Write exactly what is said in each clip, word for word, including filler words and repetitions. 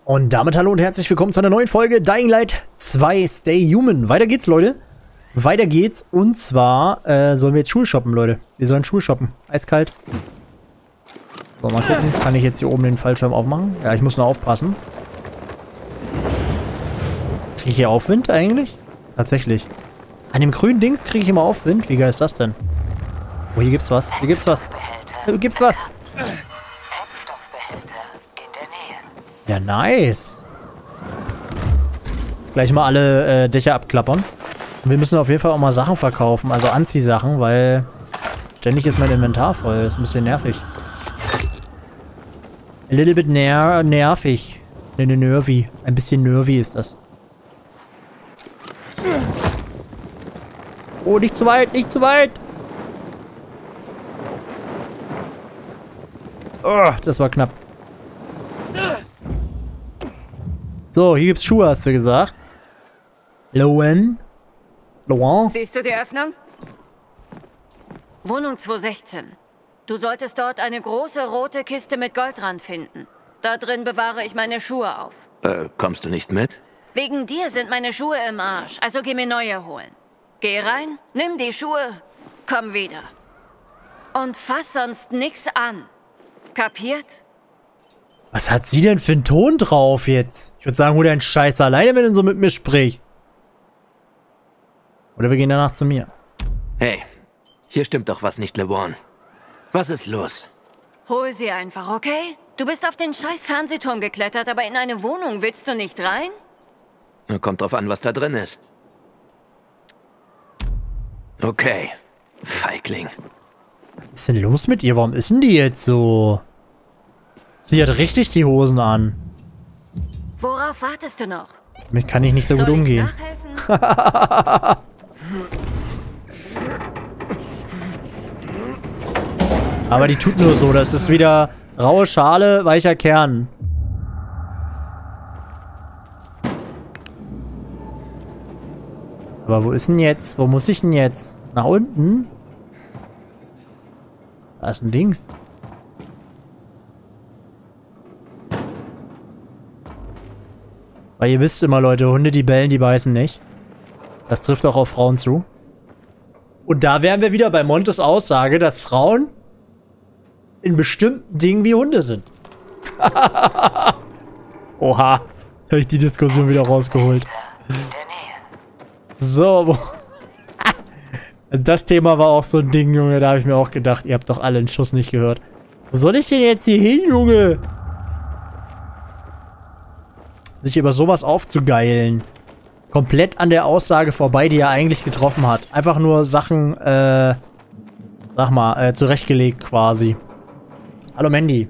Und damit hallo und herzlich willkommen zu einer neuen Folge Dying Light zwei Stay Human. Weiter geht's, Leute. Weiter geht's. Und zwar äh, sollen wir jetzt Schuhe shoppen, Leute. Wir sollen Schuhe shoppen. Eiskalt. So, mal gucken. Kann ich jetzt hier oben den Fallschirm aufmachen? Ja, ich muss nur aufpassen. Kriege ich hier Aufwind eigentlich? Tatsächlich. An dem grünen Dings kriege ich immer Aufwind. Wie geil ist das denn? Oh, hier gibt's was. Hier gibt's was. Hier gibt's was. Ja, nice. Gleich mal alle äh, Dächer abklappern. Und wir müssen auf jeden Fall auch mal Sachen verkaufen. Also Anziehsachen, weil ständig ist mein Inventar voll. Das ist ein bisschen nervig. A little bit ner nervig. Ne, ne, nervy. Ein bisschen nervy ist das. Oh, nicht zu weit, nicht zu weit. Oh, das war knapp. So, hier gibt's Schuhe, hast du gesagt. Loen. Loen. Siehst du die Öffnung? Wohnung zweihundertsechzehn. Du solltest dort eine große rote Kiste mit Goldrand finden. Da drin bewahre ich meine Schuhe auf. Äh, kommst du nicht mit? Wegen dir sind meine Schuhe im Arsch, also geh mir neue holen. Geh rein, nimm die Schuhe, komm wieder. Und fass sonst nix an. Kapiert? Was hat sie denn für einen Ton drauf jetzt? Ich würde sagen, hol dir einen Scheiß alleine, wenn du so mit mir sprichst. Oder wir gehen danach zu mir. Hey, hier stimmt doch was nicht, LeBron. Was ist los? Hol sie einfach, okay? Du bist auf den scheiß Fernsehturm geklettert, aber in eine Wohnung willst du nicht rein? Kommt drauf an, was da drin ist. Okay, Feigling. Was ist denn los mit ihr? Warum ist denn die jetzt so? Sie hat richtig die Hosen an. Worauf wartest du noch? Damit kann ich nicht so Soll gut ich umgehen. nachhelfen? Aber die tut nur so. Das ist wieder raue Schale, weicher Kern. Aber wo ist denn jetzt? Wo muss ich denn jetzt? Nach unten? Da ist ein Dings. Weil ihr wisst immer, Leute, Hunde, die bellen, die beißen nicht. Das trifft auch auf Frauen zu. Und da wären wir wieder bei Montes Aussage, dass Frauen in bestimmten Dingen wie Hunde sind. Oha. Jetzt habe ich die Diskussion wieder rausgeholt. So, wo... Das Thema war auch so ein Ding, Junge. Da habe ich mir auch gedacht, ihr habt doch alle den Schuss nicht gehört. Wo soll ich denn jetzt hier hin, Junge? Sich über sowas aufzugeilen. Komplett an der Aussage vorbei, die er eigentlich getroffen hat. Einfach nur Sachen, äh, sag mal, äh, zurechtgelegt quasi. Hallo Mandy.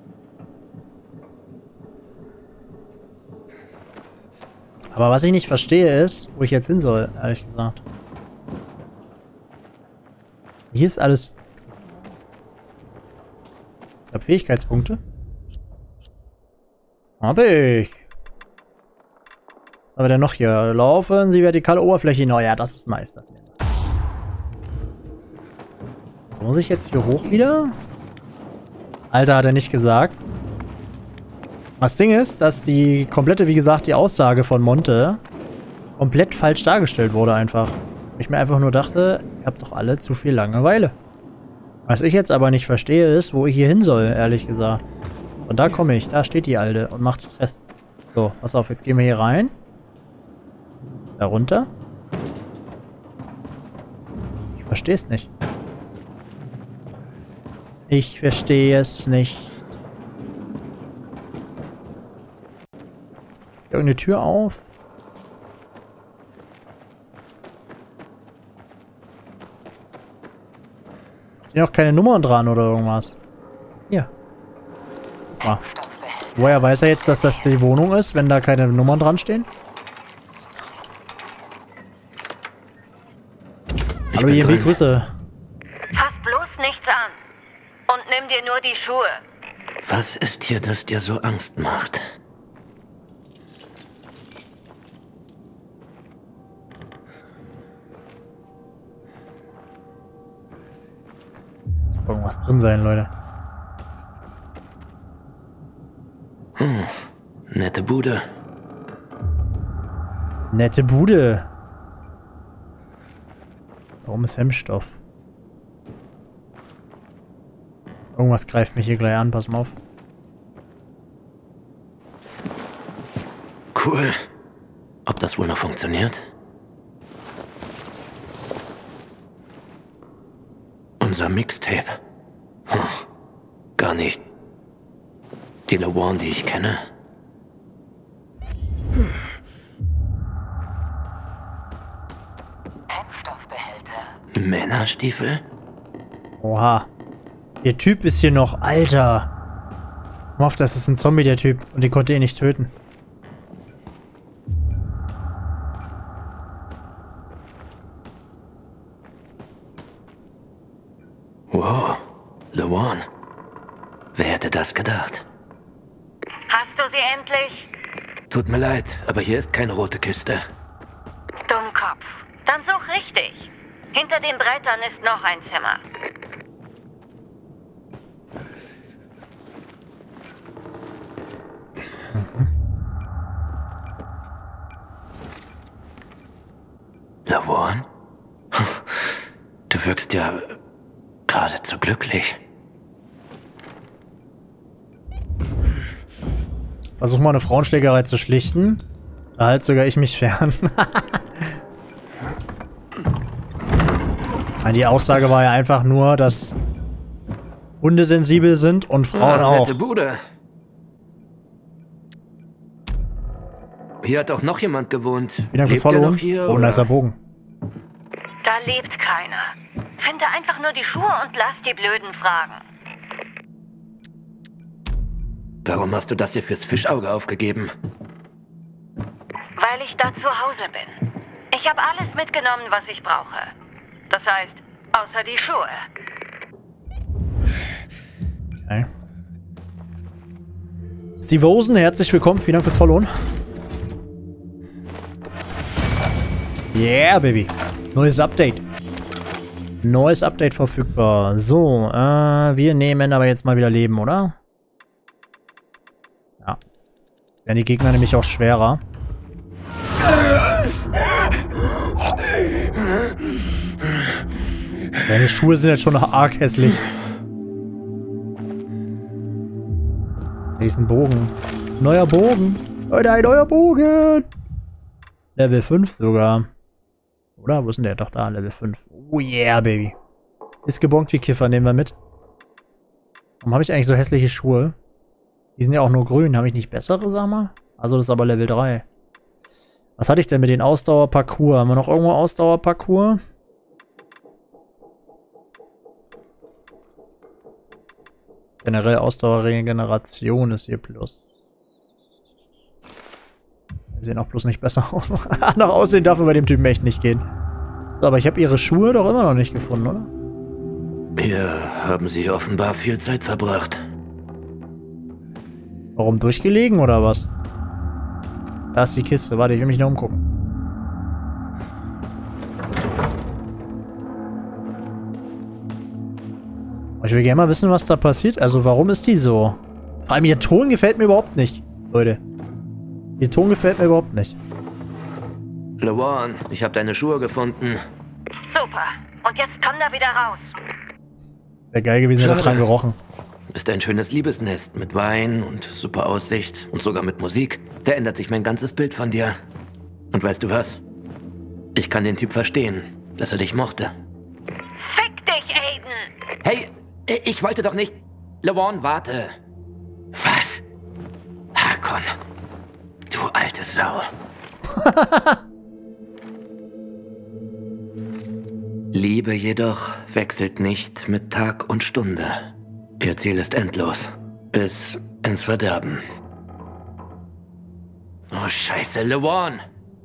Aber was ich nicht verstehe ist, wo ich jetzt hin soll, ehrlich gesagt. Hier ist alles... Ich habe Fähigkeitspunkte. Hab ich. Was haben wir denn noch hier? Laufen Sie vertikale Oberfläche hinaus. Ja, das ist nice. Das ist nice. Muss ich jetzt hier hoch wieder? Alter, hat er nicht gesagt. Das Ding ist, dass die komplette, wie gesagt, die Aussage von Monte komplett falsch dargestellt wurde einfach. Ich mir einfach nur dachte, ihr habt doch alle zu viel Langeweile. Was ich jetzt aber nicht verstehe, ist, wo ich hier hin soll, ehrlich gesagt. Und da komme ich. Da steht die Alte und macht Stress. So, pass auf, jetzt gehen wir hier rein. Da runter. Ich verstehe es nicht. Ich verstehe es nicht. Irgendeine Tür auf. Sind auch keine Nummern dran oder irgendwas. Hier. Ah. Woher weiß er jetzt, dass das die Wohnung ist, wenn da keine Nummern dran stehen? Hallo, ihr Grüße. Fass bloß nichts an. Und nimm dir nur die Schuhe. Was ist hier, das dir so Angst macht? Muss irgendwas drin sein, Leute. Hm. Nette Bude. Nette Bude. Warum ist Hemmstoff? Irgendwas greift mich hier gleich an, pass mal auf. Cool. Ob das wohl noch funktioniert? Unser Mixtape. Hm. Gar nicht die LeWarn, die ich kenne. Brennstoffbehälter. Männerstiefel? Oha. Der Typ ist hier noch. Alter. Ich hoffe, das ist ein Zombie, der Typ. Und den konnte ihn nicht töten. Wow. LeWarn. Wer hätte das gedacht? Hast du sie endlich? Tut mir leid, aber hier ist keine rote Kiste. Dummkopf. Dann such richtig. Hinter den Brettern ist noch ein Zimmer. LeWarn? Du wirkst ja geradezu glücklich. Versuch mal eine Frauenschlägerei zu schlichten. Da halt sogar ich mich fern. Die Aussage war ja einfach nur, dass Hunde sensibel sind und Frauen ah, auch. Nette Bude. Hier hat auch noch jemand gewohnt. Wie lange Lebt fürs er Followen? noch hier? Oh, ein nicer Bogen. Da lebt keiner. Finde einfach nur die Schuhe und lass die blöden Fragen. Warum hast du das hier fürs Fischauge aufgegeben? Weil ich da zu Hause bin. Ich habe alles mitgenommen, was ich brauche. Das heißt, außer die Schuhe. Okay. Steve Osen, herzlich willkommen. Vielen Dank fürs Followen. Yeah, Baby. Neues Update. Neues Update verfügbar. So, äh, wir nehmen aber jetzt mal wieder Leben, oder? Ja. Werden die Gegner nämlich auch schwerer. Deine Schuhe sind jetzt schon noch arg hässlich. Hier ist ein Bogen. Neuer Bogen. Leute, ein neuer Bogen. Level fünf sogar. Oder? Wo ist denn der? Doch da, Level fünf. Oh yeah, Baby. Ist gebongt wie Kiffer, nehmen wir mit. Warum habe ich eigentlich so hässliche Schuhe? Die sind ja auch nur grün. Habe ich nicht bessere, sag mal? Also das ist aber Level drei. Was hatte ich denn mit den Ausdauerparcours? Haben wir noch irgendwo Ausdauerparcours? Generell Ausdauerregeneration ist hier plus. Wir sehen auch bloß nicht besser aus. Nach Aussehen darf bei dem Typen echt nicht gehen. So, aber ich habe ihre Schuhe doch immer noch nicht gefunden, oder? Hier haben sie offenbar viel Zeit verbracht. Warum, durchgelegen oder was? Da ist die Kiste. Warte, ich will mich noch umgucken. Ich will gerne mal wissen, was da passiert. Also, warum ist die so? Vor allem, ihr Ton gefällt mir überhaupt nicht, Leute. Ihr Ton gefällt mir überhaupt nicht. LeWarn, ich habe deine Schuhe gefunden. Super. Und jetzt komm da wieder raus. Wäre geil gewesen, hätte er dran gerochen. Ist ein schönes Liebesnest mit Wein und super Aussicht und sogar mit Musik. Da ändert sich mein ganzes Bild von dir. Und weißt du was? Ich kann den Typ verstehen, dass er dich mochte. Fick dich, Aiden! Hey, ich wollte doch nicht... LeWarn, warte. Was? Hakon, du alte Sau. Liebe jedoch wechselt nicht mit Tag und Stunde. Ihr Ziel ist endlos. Bis ins Verderben. Oh, scheiße, LeWarn!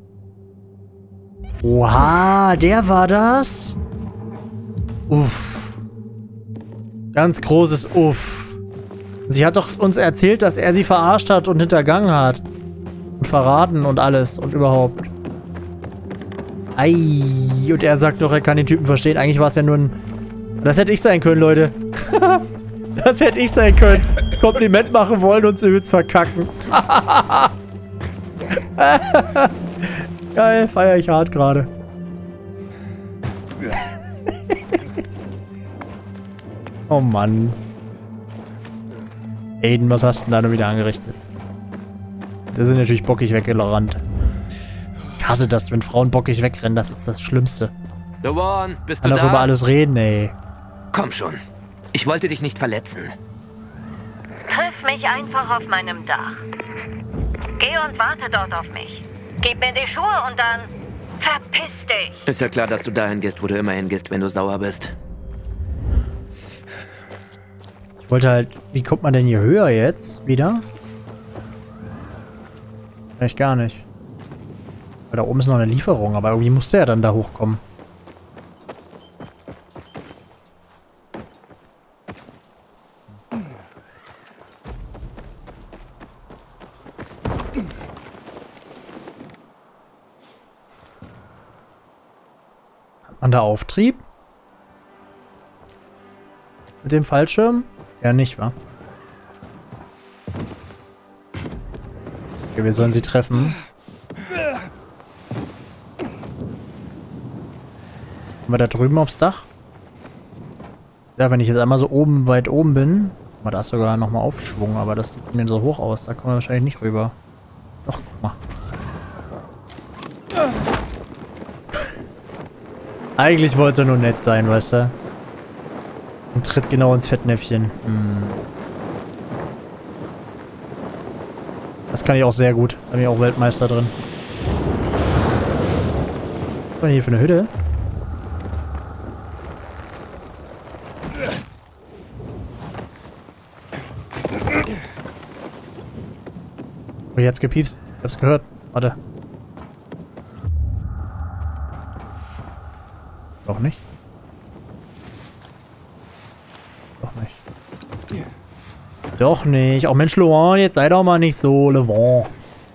Oha, der war das? Uff. Ganz großes Uff. Sie hat doch uns erzählt, dass er sie verarscht hat und hintergangen hat. Und verraten und alles und überhaupt. Ei, und er sagt doch, er kann den Typen verstehen. Eigentlich war es ja nur ein... Das hätte ich sein können, Leute. Das hätte ich sein können. Kompliment machen wollen und sie übelst verkacken. Geil, feier ich hart gerade. Oh Mann. Aiden, was hast du denn da nur wieder angerichtet? Die sind natürlich bockig weggerannt. Ich hasse das, wenn Frauen bockig wegrennen. Das ist das Schlimmste. Lawan, bist du Kann da? doch über alles reden, ey. Komm schon. Ich wollte dich nicht verletzen. Triff mich einfach auf meinem Dach. Geh und warte dort auf mich. Gib mir die Schuhe und dann verpiss dich. Ist ja klar, dass du dahin gehst, wo du immer hingehst, wenn du sauer bist. Ich wollte halt... Wie kommt man denn hier höher jetzt? Wieder? Vielleicht gar nicht. Weil da oben ist noch eine Lieferung, aber irgendwie musste er dann da hochkommen. Hat man da Auftrieb? Mit dem Fallschirm? Ja, nicht, wa? Okay, wir sollen sie treffen. Kommen wir da drüben aufs Dach? Ja, wenn ich jetzt einmal so oben, weit oben bin. Aber da ist sogar nochmal Aufschwung, aber das sieht mir so hoch aus. Da kommen wir wahrscheinlich nicht rüber. Doch, guck mal. Eigentlich wollte er nur nett sein, weißt du? Und tritt genau ins Fettnäpfchen. Hm. Das kann ich auch sehr gut. Da bin ich auch Weltmeister drin. Was ist denn hier für eine Hütte? Oh, jetzt gepiepst. Ich hab's gehört. Warte. Doch nicht. Doch nicht. Doch nicht. Auch Mensch, Lawan, jetzt sei doch mal nicht so, Lawan.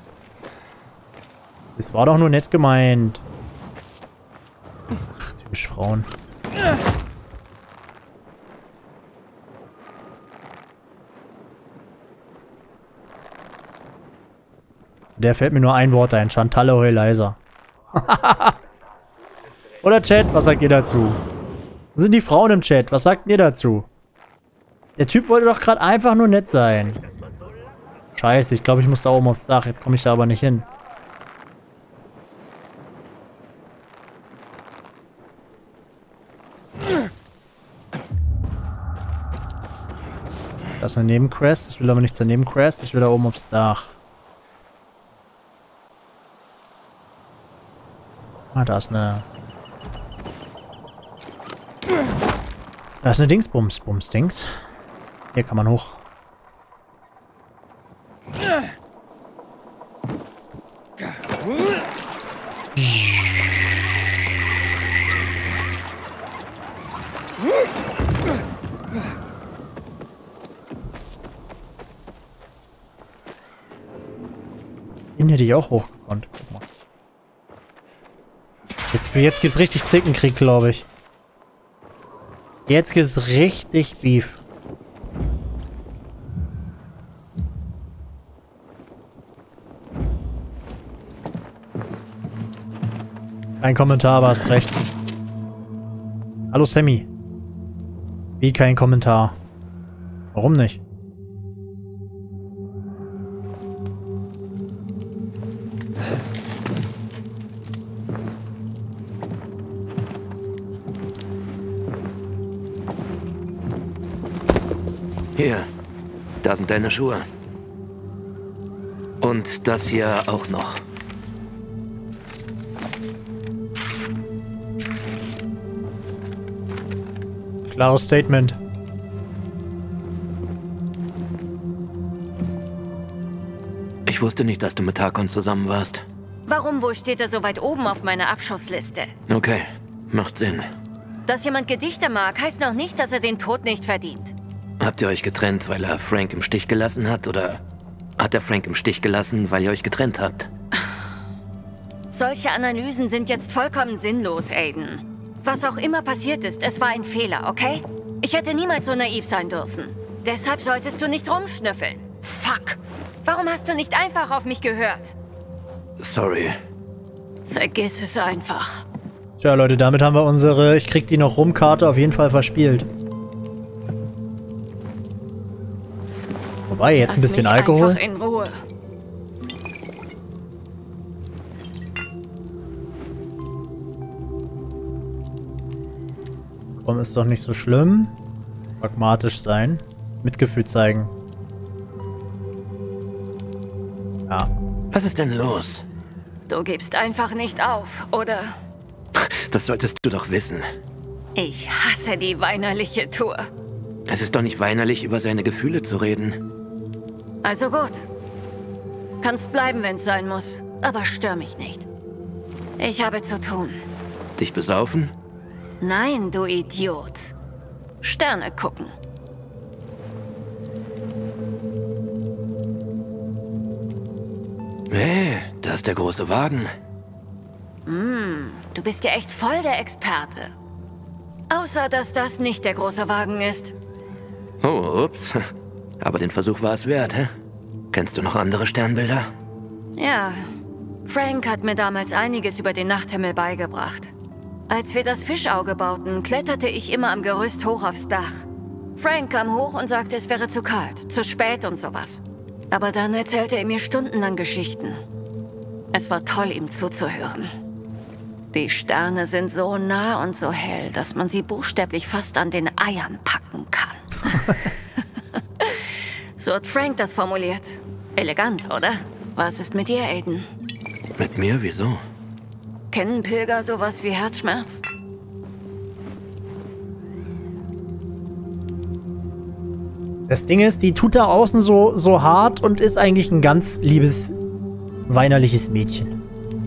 Das war doch nur nett gemeint. Ach, typisch Frauen. Der fällt mir nur ein Wort ein. Chantalle Heuleiser. Oder Chat, was sagt ihr dazu? Wo sind die Frauen im Chat? Was sagt ihr dazu? Der Typ wollte doch gerade einfach nur nett sein. Scheiße, ich glaube, ich muss da oben aufs Dach. Jetzt komme ich da aber nicht hin. Das ist eine Nebenquest. Ich will aber nicht zur Nebenquest. Ich will da oben aufs Dach. Ah, da ist eine... Da ist eine Dingsbums, Bums, Dings. Hier kann man hoch. Den hätte ich auch hochgekonnt. Guck mal. Jetzt, jetzt gibt's richtig Zickenkrieg, glaube ich. Jetzt gibt's richtig Beef. Kein Kommentar, aber hast recht. Hallo Sammy. Wie kein Kommentar? Warum nicht? Hier, da sind deine Schuhe. Und das hier auch noch. Klares Statement. Ich wusste nicht, dass du mit Hakon zusammen warst. Warum wohl steht er so weit oben auf meiner Abschussliste? Okay, macht Sinn. Dass jemand Gedichte mag, heißt noch nicht, dass er den Tod nicht verdient. Habt ihr euch getrennt, weil er Frank im Stich gelassen hat? Oder hat er Frank im Stich gelassen, weil ihr euch getrennt habt? Solche Analysen sind jetzt vollkommen sinnlos, Aiden. Was auch immer passiert ist, es war ein Fehler, okay? Ich hätte niemals so naiv sein dürfen. Deshalb solltest du nicht rumschnüffeln. Fuck. Warum hast du nicht einfach auf mich gehört? Sorry. Vergiss es einfach. Tja, Leute, damit haben wir unsere Ich krieg die noch rum Karte auf jeden Fall verspielt. Wobei, jetzt ein bisschen Lass mich Alkohol. einfach in Ruhe. Komm, ist doch nicht so schlimm. Pragmatisch sein. Mitgefühl zeigen. Ja. Was ist denn los? Du gibst einfach nicht auf, oder? Das solltest du doch wissen. Ich hasse die weinerliche Tour. Es ist doch nicht weinerlich, über seine Gefühle zu reden. Also gut. Kannst bleiben, wenn es sein muss. Aber stör mich nicht. Ich habe zu tun. Dich besaufen? Nein, du Idiot. Sterne gucken. Hey, da ist der große Wagen. Mm, du bist ja echt voll der Experte. Außer, dass das nicht der große Wagen ist. Oh, ups. Aber den Versuch war es wert, hä? Kennst du noch andere Sternbilder? Ja, Frank hat mir damals einiges über den Nachthimmel beigebracht. Als wir das Fischauge bauten, kletterte ich immer am Gerüst hoch aufs Dach. Frank kam hoch und sagte, es wäre zu kalt, zu spät und sowas. Aber dann erzählte er mir stundenlang Geschichten. Es war toll, ihm zuzuhören. Die Sterne sind so nah und so hell, dass man sie buchstäblich fast an den Eiern packen kann. So hat Frank das formuliert. Elegant, oder? Was ist mit dir, Aiden? Mit mir? Wieso? Kennen Pilger sowas wie Herzschmerz? Das Ding ist, die tut da außen so, so hart und ist eigentlich ein ganz liebes, weinerliches Mädchen.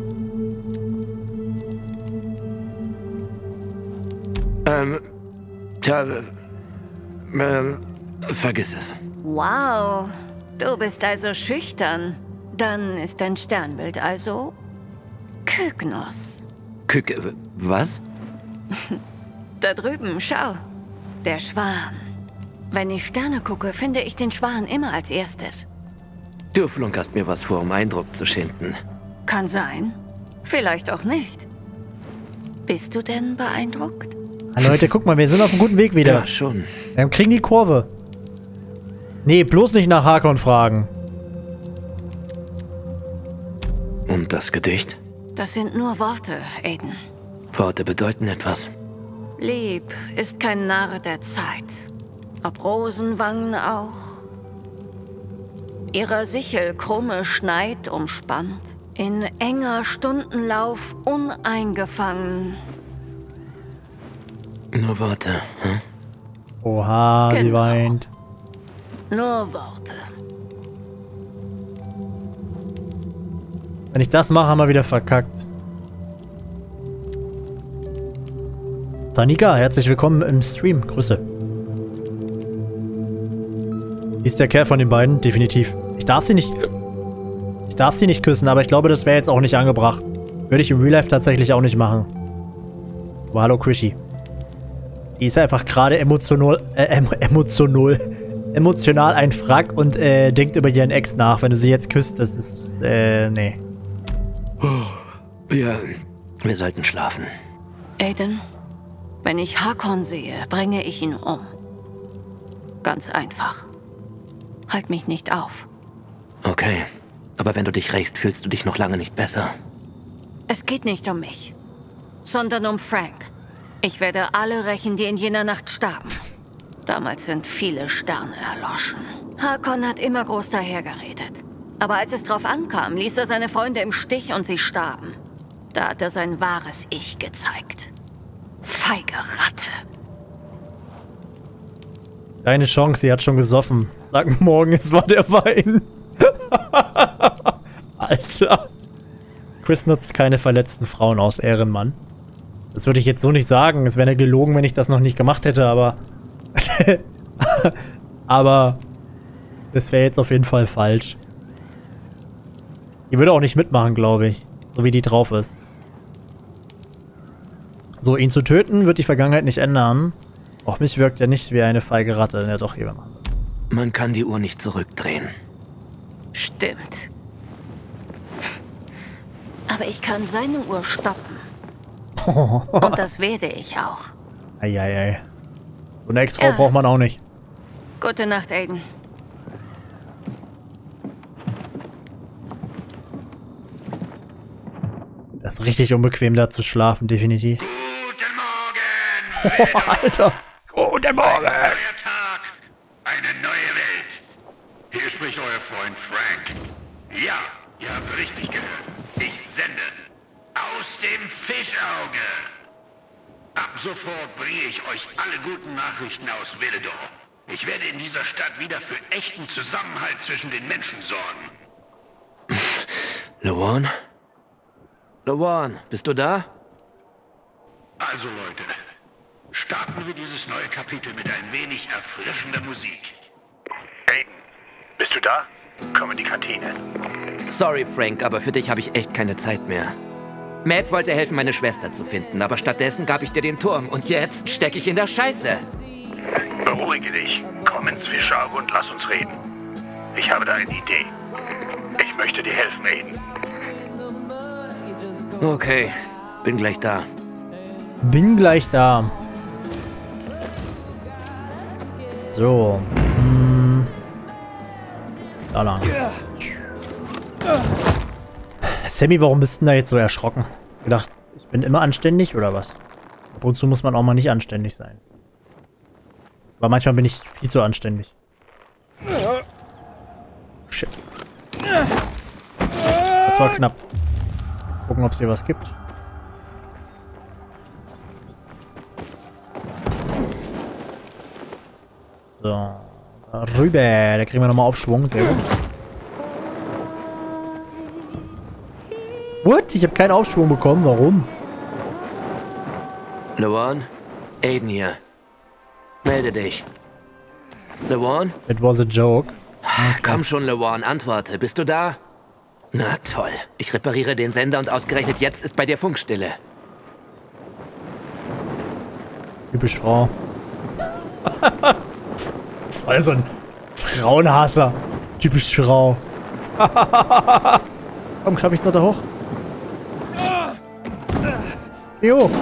Ähm, tja, äh, vergiss es. Wow, du bist also schüchtern. Dann ist dein Sternbild also Kyknos. Küke, was? Da drüben, schau. Der Schwan. Wenn ich Sterne gucke, finde ich den Schwan immer als erstes. Du flunkerst mir was vor, um Eindruck zu schinden. Kann sein. Vielleicht auch nicht. Bist du denn beeindruckt? Ah, Leute, guck mal, wir sind auf einem guten Weg wieder. Ja, schon. Wir kriegen die Kurve. Nee, bloß nicht nach Hakon fragen. Und das Gedicht? Das sind nur Worte, Aiden. Worte bedeuten etwas. Lieb ist kein Narr der Zeit. Ob Rosenwangen auch. Ihrer Sichel krumme Schneid umspannt. In enger Stundenlauf uneingefangen. Nur Worte, hm? Oha, sie Genau. weint. Nur Worte. Wenn ich das mache, haben wir wieder verkackt. Tanika, herzlich willkommen im Stream. Grüße. Ist der Kerl von den beiden? Definitiv. Ich darf sie nicht... Ich darf sie nicht küssen, aber ich glaube, das wäre jetzt auch nicht angebracht. Würde ich im Real Life tatsächlich auch nicht machen. Aber hallo, Krishy. Die ist einfach gerade emotional... Äh, em emotional... emotional ein Frack und äh, denkt über ihren Ex nach. Wenn du sie jetzt küsst, das ist... Äh, nee. Ja, wir sollten schlafen. Aiden, wenn ich Hakon sehe, bringe ich ihn um. Ganz einfach. Halt mich nicht auf. Okay. Aber wenn du dich rächst, fühlst du dich noch lange nicht besser. Es geht nicht um mich, sondern um Frank. Ich werde alle rächen, die in jener Nacht starben. Damals sind viele Sterne erloschen. Hakon hat immer groß dahergeredet. Aber als es drauf ankam, ließ er seine Freunde im Stich und sie starben. Da hat er sein wahres Ich gezeigt. Feige Ratte. Keine Chance, sie hat schon gesoffen. Sag morgen, es war der Wein. Alter. Chris nutzt keine verletzten Frauen aus, Ehrenmann. Das würde ich jetzt so nicht sagen. Es wäre gelogen, wenn ich das noch nicht gemacht hätte, aber... aber... Das wäre jetzt auf jeden Fall falsch. Die würde auch nicht mitmachen, glaube ich. So wie die drauf ist. So, ihn zu töten, wird die Vergangenheit nicht ändern. Auch mich wirkt er nicht wie eine feige Ratte. Ja, doch, hier mal. Man kann die Uhr nicht zurückdrehen. Stimmt. Aber ich kann seine Uhr stoppen. Und das werde ich auch. Eieiei. So eine Ex-Frau Ja. braucht man auch nicht. Gute Nacht, Aiden. Das ist richtig unbequem, da zu schlafen, definitiv. Guten Morgen! Oh, Alter. Guten Morgen. Ein neuer Tag, eine neue Welt. Hier spricht euer Freund Frank. Ja, ihr habt richtig gehört. Ich sende aus dem Fischauge. Ab sofort bringe ich euch alle guten Nachrichten aus Villedor. Ich werde in dieser Stadt wieder für echten Zusammenhalt zwischen den Menschen sorgen. Lawan? Lawan, bist du da? Also Leute, starten wir dieses neue Kapitel mit ein wenig erfrischender Musik. Aiden, bist du da? Komm in die Kantine. Sorry, Frank, aber für dich habe ich echt keine Zeit mehr. Matt wollte helfen, meine Schwester zu finden, aber stattdessen gab ich dir den Turm und jetzt stecke ich in der Scheiße. Beruhige dich. Komm ins Fischauge und lass uns reden. Ich habe da eine Idee. Ich möchte dir helfen, Aiden. Okay, bin gleich da. Bin gleich da. So. Hm. Da lang. Sammy, warum bist du denn da jetzt so erschrocken? Hast du gedacht, ich bin immer anständig oder was? Ab und zu muss man auch mal nicht anständig sein. Aber manchmal bin ich viel zu anständig. Shit. Das war knapp. Gucken, ob es hier was gibt. So. Rüber. Da kriegen wir nochmal Aufschwung. Sehr gut. What? Ich habe keinen Aufschwung bekommen. Warum? Lawan? Aiden hier. Melde dich. Lawan? It was a joke. Komm schon, Lawan, antworte. Bist du da? Na toll. Ich repariere den Sender und ausgerechnet jetzt ist bei dir Funkstille. Typisch Frau. Voll so ein Frauenhasser. Typisch Frau. Komm, schaff ich's noch da hoch? Geh hoch.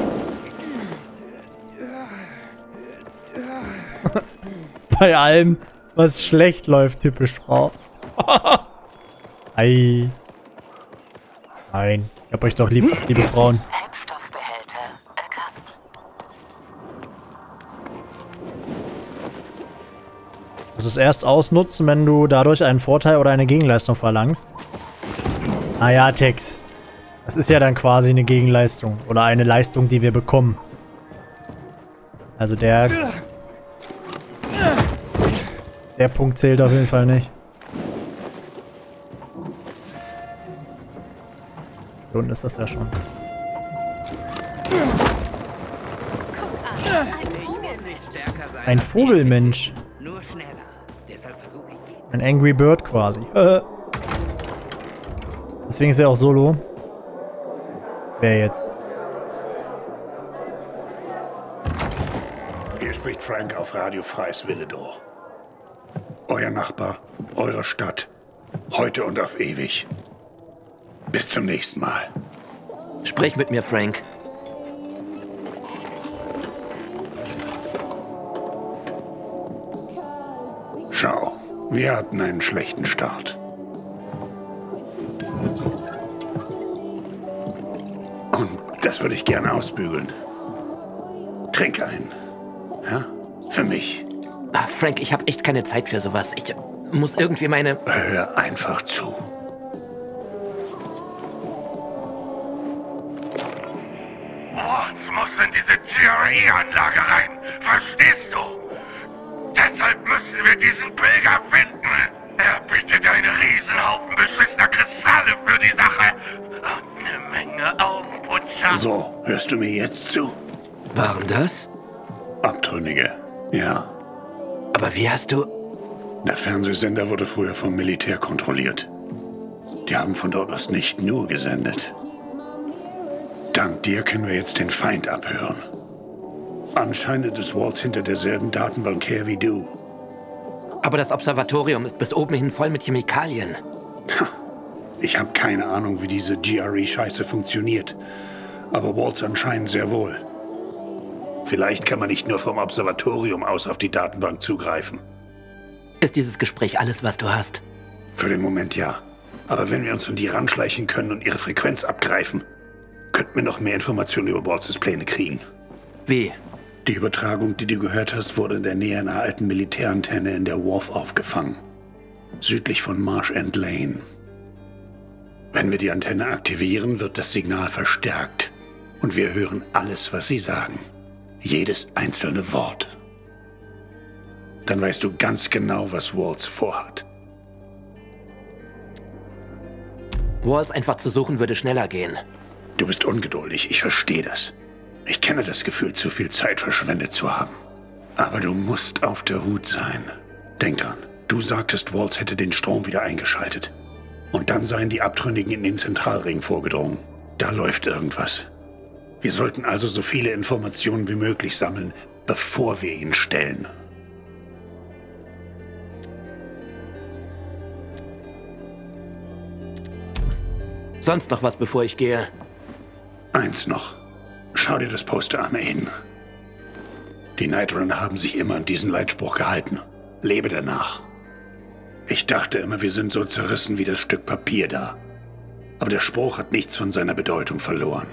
Bei allem, was schlecht läuft, typisch Frau. Ei. Nein, ich hab euch doch lieb, liebe Frauen. Treibstoffbehälter erkannt. Das ist erst ausnutzen, wenn du dadurch einen Vorteil oder eine Gegenleistung verlangst. Ah ja, Tex. Das ist ja dann quasi eine Gegenleistung. Oder eine Leistung, die wir bekommen. Also der... Der Punkt zählt auf jeden Fall nicht. Hier unten ist das ja schon. Ein Vogelmensch. Nur schneller. Deshalb versuche ich. Ein Angry Bird quasi. Deswegen ist er auch solo. Wer jetzt? Hier spricht Frank auf Radio Freies Villedor. Euer Nachbar, eure Stadt. Heute und auf ewig. Bis zum nächsten Mal. Sprich mit mir, Frank. Schau, wir hatten einen schlechten Start. Und das würde ich gerne ausbügeln. Trink einen. Ja? Für mich. Ah, Frank, ich habe echt keine Zeit für sowas. Ich muss irgendwie meine... Hör einfach zu. Mords muss in diese G R E-Anlage rein. Verstehst du? Deshalb müssen wir diesen Pilger finden. Er bietet einen Riesenhaufen beschissener Kristalle für die Sache. Und eine Menge Augenputscher. So, hörst du mir jetzt zu? Warum das? Abtrünnige, ja. Aber wie hast du... Der Fernsehsender wurde früher vom Militär kontrolliert. Die haben von dort aus nicht nur gesendet. Dank dir können wir jetzt den Feind abhören. Anscheinend ist Waltz hinter derselben Datenbank her wie du. Aber das Observatorium ist bis oben hin voll mit Chemikalien. Ich habe keine Ahnung, wie diese G R E-Scheiße funktioniert. Aber Waltz anscheinend sehr wohl. Vielleicht kann man nicht nur vom Observatorium aus auf die Datenbank zugreifen. Ist dieses Gespräch alles, was du hast? Für den Moment ja. Aber wenn wir uns an die ranschleichen können und ihre Frequenz abgreifen, könnten wir noch mehr Informationen über Waltzes Pläne kriegen. Wie? Die Übertragung, die du gehört hast, wurde in der Nähe einer alten Militärantenne in der Wharf aufgefangen. Südlich von Marsh End Lane. Wenn wir die Antenne aktivieren, wird das Signal verstärkt. Und wir hören alles, was sie sagen. Jedes einzelne Wort. Dann weißt du ganz genau, was Waltz vorhat. Waltz einfach zu suchen würde schneller gehen. Du bist ungeduldig, ich verstehe das. Ich kenne das Gefühl, zu viel Zeit verschwendet zu haben. Aber du musst auf der Hut sein. Denk dran, du sagtest, Waltz hätte den Strom wieder eingeschaltet. Und dann seien die Abtrünnigen in den Zentralring vorgedrungen. Da läuft irgendwas. Wir sollten also so viele Informationen wie möglich sammeln, bevor wir ihn stellen. Sonst noch was, bevor ich gehe? Eins noch. Schau dir das Poster an, Aiden. Die Night Runner haben sich immer an diesen Leitspruch gehalten. Lebe danach. Ich dachte immer, wir sind so zerrissen wie das Stück Papier da. Aber der Spruch hat nichts von seiner Bedeutung verloren.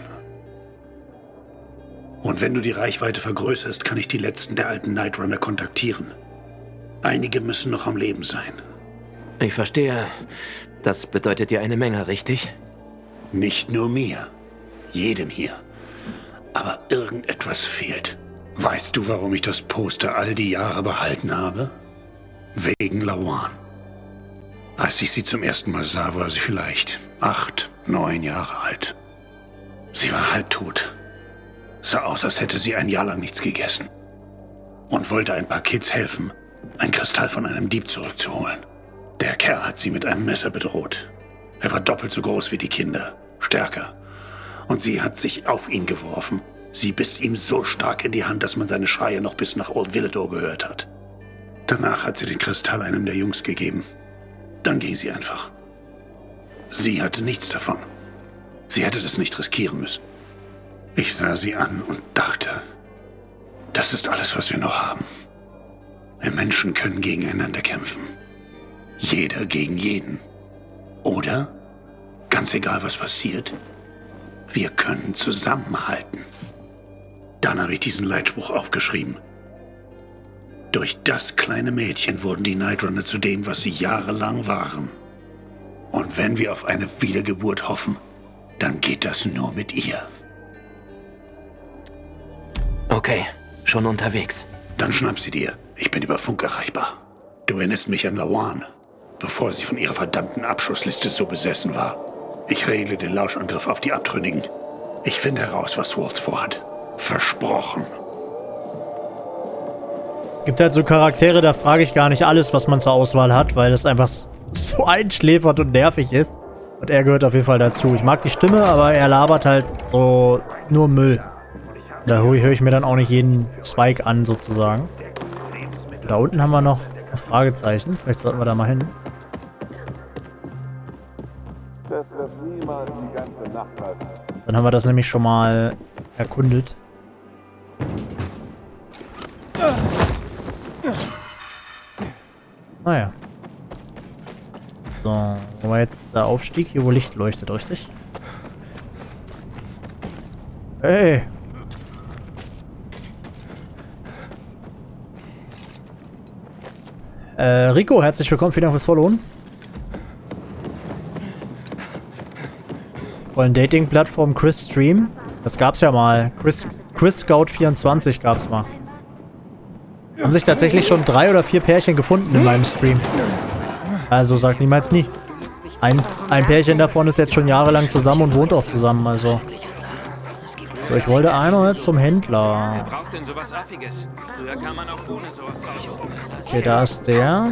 Und wenn du die Reichweite vergrößerst, kann ich die letzten der alten Night Runner kontaktieren. Einige müssen noch am Leben sein. Ich verstehe. Das bedeutet dir eine Menge, richtig? Nicht nur mir. Jedem hier. Aber irgendetwas fehlt. Weißt du, warum ich das Poster all die Jahre behalten habe? Wegen Lawan. Als ich sie zum ersten Mal sah, war sie vielleicht acht, neun Jahre alt. Sie war halbtot. Sah aus, als hätte sie ein Jahr lang nichts gegessen. Und wollte ein paar Kids helfen, ein Kristall von einem Dieb zurückzuholen. Der Kerl hat sie mit einem Messer bedroht. Er war doppelt so groß wie die Kinder, stärker. Und sie hat sich auf ihn geworfen. Sie biss ihm so stark in die Hand, dass man seine Schreie noch bis nach Old Villador gehört hat. Danach hat sie den Kristall einem der Jungs gegeben. Dann ging sie einfach. Sie hatte nichts davon. Sie hätte das nicht riskieren müssen. Ich sah sie an und dachte, das ist alles, was wir noch haben. Wir Menschen können gegeneinander kämpfen. Jeder gegen jeden. Oder, ganz egal was passiert, wir können zusammenhalten. Dann habe ich diesen Leitspruch aufgeschrieben. Durch das kleine Mädchen wurden die Night Runner zu dem, was sie jahrelang waren. Und wenn wir auf eine Wiedergeburt hoffen, dann geht das nur mit ihr. Okay, schon unterwegs. Dann schnapp sie dir. Ich bin über Funk erreichbar. Du erinnerst mich an Lawan, bevor sie von ihrer verdammten Abschussliste so besessen war. Ich regle den Lauschangriff auf die Abtrünnigen. Ich finde heraus, was Waltz vorhat. Versprochen. Es gibt halt so Charaktere, da frage ich gar nicht alles, was man zur Auswahl hat, weil das einfach so einschläfert und nervig ist. Und er gehört auf jeden Fall dazu. Ich mag die Stimme, aber er labert halt so nur Müll. Da höre ich mir dann auch nicht jeden Zweig an, sozusagen. Da unten haben wir noch ein Fragezeichen. Vielleicht sollten wir da mal hin. Dann haben wir das nämlich schon mal erkundet. Naja. So, wo war jetzt der Aufstieg? Hier, wo Licht leuchtet, richtig? Hey! Äh, Rico, herzlich willkommen, vielen Dank fürs Followen. Von Dating-Plattform Chris Stream. Das gab's ja mal. Chris, Chris Scout vierundzwanzig gab's mal. Haben sich tatsächlich schon drei oder vier Pärchen gefunden in meinem Stream. Also sagt niemals nie. Ein, ein Pärchen davon ist jetzt schon jahrelang zusammen und wohnt auch zusammen, also. So, ich wollte einmal zum Händler. Okay, da ist der.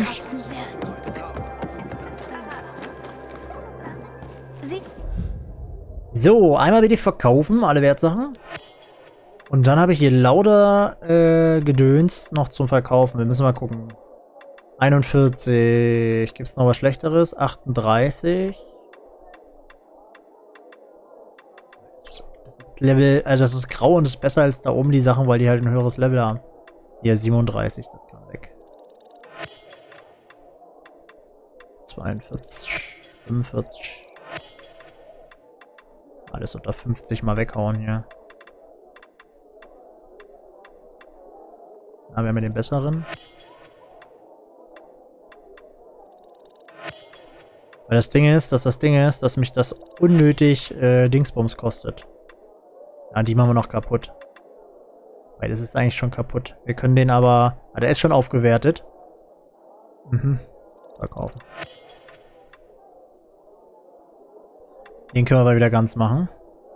So, einmal will ich verkaufen, alle Wertsachen. Und dann habe ich hier lauter äh, Gedöns noch zum Verkaufen. Wir müssen mal gucken. einundvierzig. Gibt es noch was Schlechteres? achtunddreißig. Das ist Level, also das ist grau und ist besser als da oben die Sachen, weil die halt ein höheres Level haben. Hier siebenunddreißig, das kann weg. zweiundvierzig, fünfundvierzig. Alles unter fünfzig mal weghauen hier. Da haben wir den besseren. Weil das Ding ist, dass das Ding ist, dass mich das unnötig äh, Dingsbums kostet. Ja, die machen wir noch kaputt. Weil das ist eigentlich schon kaputt. Wir können den aber... Ah, der ist schon aufgewertet. Mhm. Verkaufen. Den können wir aber wieder ganz machen.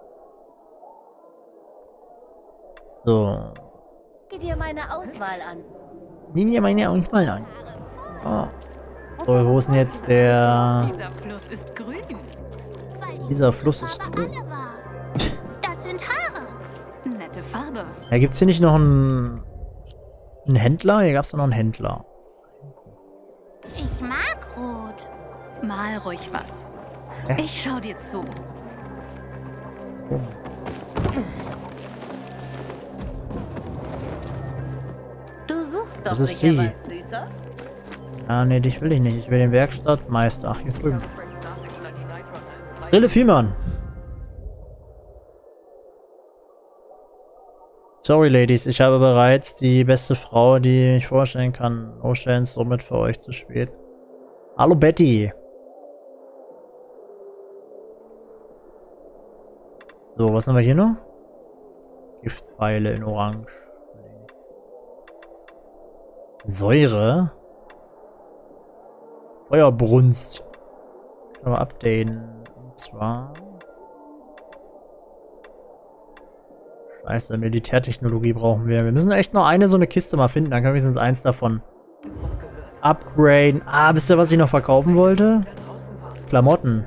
So. Sieh dir meine Auswahl an. Nimm dir meine Auswahl an. Oh. So, wo ist denn jetzt der... Dieser Fluss ist grün. Dieser Fluss ist grün. Das sind Haare. Nette Farbe. Ja, gibt's hier nicht noch einen... einen Händler? Hier gab's doch noch einen Händler. Ich mag Rot. Mal ruhig was. Hä? Ich schau dir zu. Oh. Du suchst doch Das ist sicher sie. was, Süßer. Ah, nee, dich will ich nicht. Ich will den Werkstattmeister. Ach, hier drüben. Rille Viehmann. Sorry, Ladies. Ich habe bereits die beste Frau, die ich vorstellen kann. No chance, somit für euch zu spät. Hallo, Betty. So, was haben wir hier noch? Giftpfeile in Orange. Säure. Feuerbrunst. Können wir updaten. Und zwar... Scheiße, Militärtechnologie brauchen wir. Wir müssen echt noch eine so eine Kiste mal finden. Dann können wir wenigstens eins davon upgraden. Ah, wisst ihr, was ich noch verkaufen wollte? Klamotten.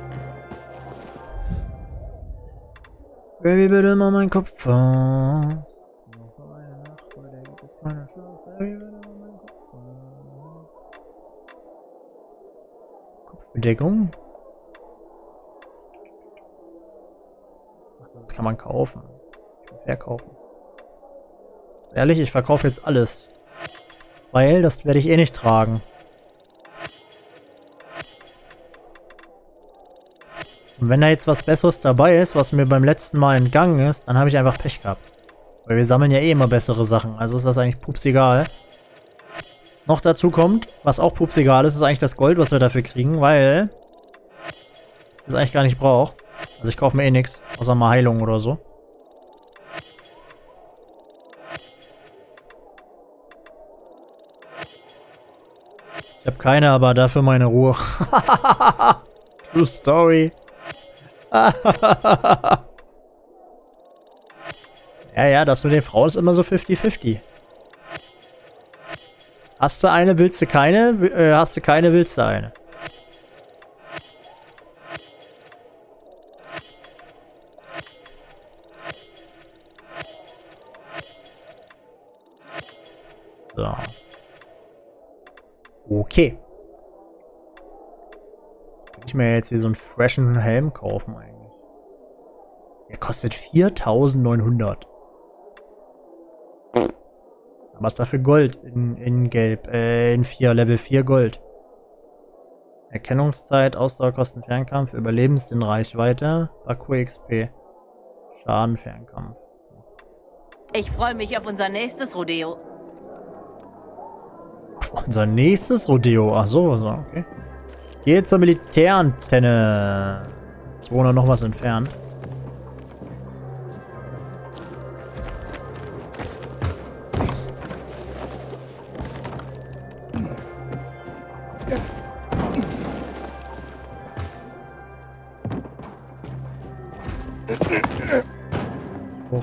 Baby, bitte mal meinen Kopf auf. Kopfbedeckung. Das kann man kaufen. Verkaufen. Ehrlich, ich verkaufe jetzt alles. Weil das werde ich eh nicht tragen. Und wenn da jetzt was Besseres dabei ist, was mir beim letzten Mal entgangen ist, dann habe ich einfach Pech gehabt. Weil wir sammeln ja eh immer bessere Sachen. Also ist das eigentlich pups egal. Noch dazu kommt, was auch pups egal ist, ist eigentlich das Gold, was wir dafür kriegen, weil ich das eigentlich gar nicht brauche. Also ich kaufe mir eh nichts, außer mal Heilung oder so. Ich habe keine, aber dafür meine Ruhe. True Story. Ja, ja, das mit den Frauen ist immer so fifty fifty. Hast du eine, willst du keine? Äh, hast du keine, willst du eine? So. Okay. Kann ich mir jetzt hier so einen freshen Helm kaufen eigentlich? Der kostet viertausendneunhundert. Was da für Gold in, in Gelb, äh, in vier, Level vier Gold. Erkennungszeit, Ausdauerkosten, Fernkampf, Überlebenssinn, Reichweite, Parkour X P, Schaden, Fernkampf. Ich freue mich auf unser nächstes Rodeo. Auf unser nächstes Rodeo, ach so, so, okay. Gehe zur Militärantenne. zweihundert noch was entfernt. Hoch.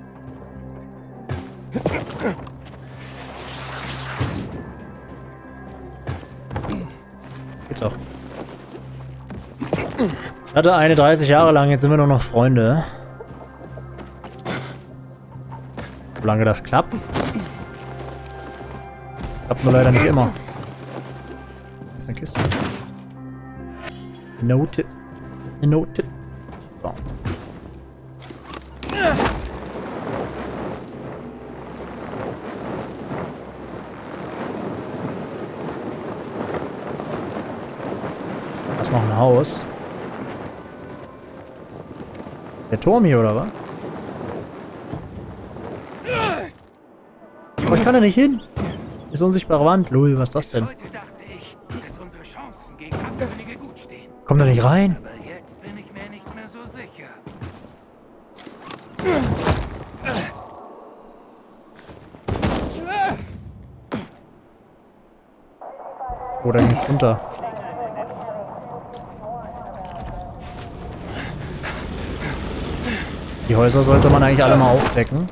Geht doch. Ich hatte eine dreißig Jahre lang, jetzt sind wir nur noch Freunde. Solange das klappt. Klappt nur leider nicht immer. ist eine Kiste. Notiz. Notiz. So. Da ist noch ein Haus. Der Turm hier, oder was? Oh, ich kann da nicht hin. Ist unsichtbare Wand. Lul, was ist das denn? Heute dachte ich, dass unsere Chancen gegen Abtrünnige gut stehen. Komm da nicht rein. Aber jetzt bin ich mir nicht mehr so sicher. Oh, da ging's runter. Die Häuser sollte man eigentlich alle mal aufdecken.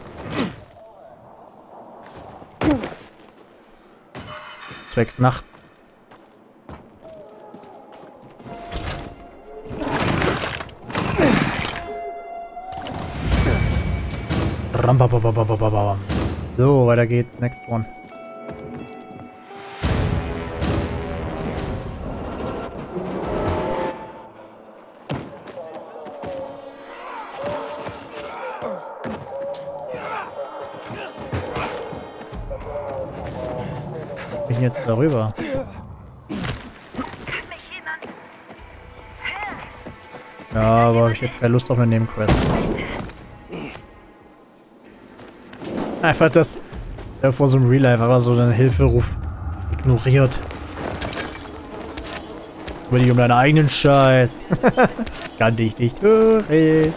Zwecks nachts. Rambabababababam. So, weiter geht's. Next one. Ich bin jetzt darüber. Ja, aber habe ich jetzt keine Lust auf eine Nebenquest. Einfach das, der vor so einem Real Life einfach so einen Hilferuf ignoriert. Aber nicht um deinen eigenen Scheiß. Kann dich nicht hören.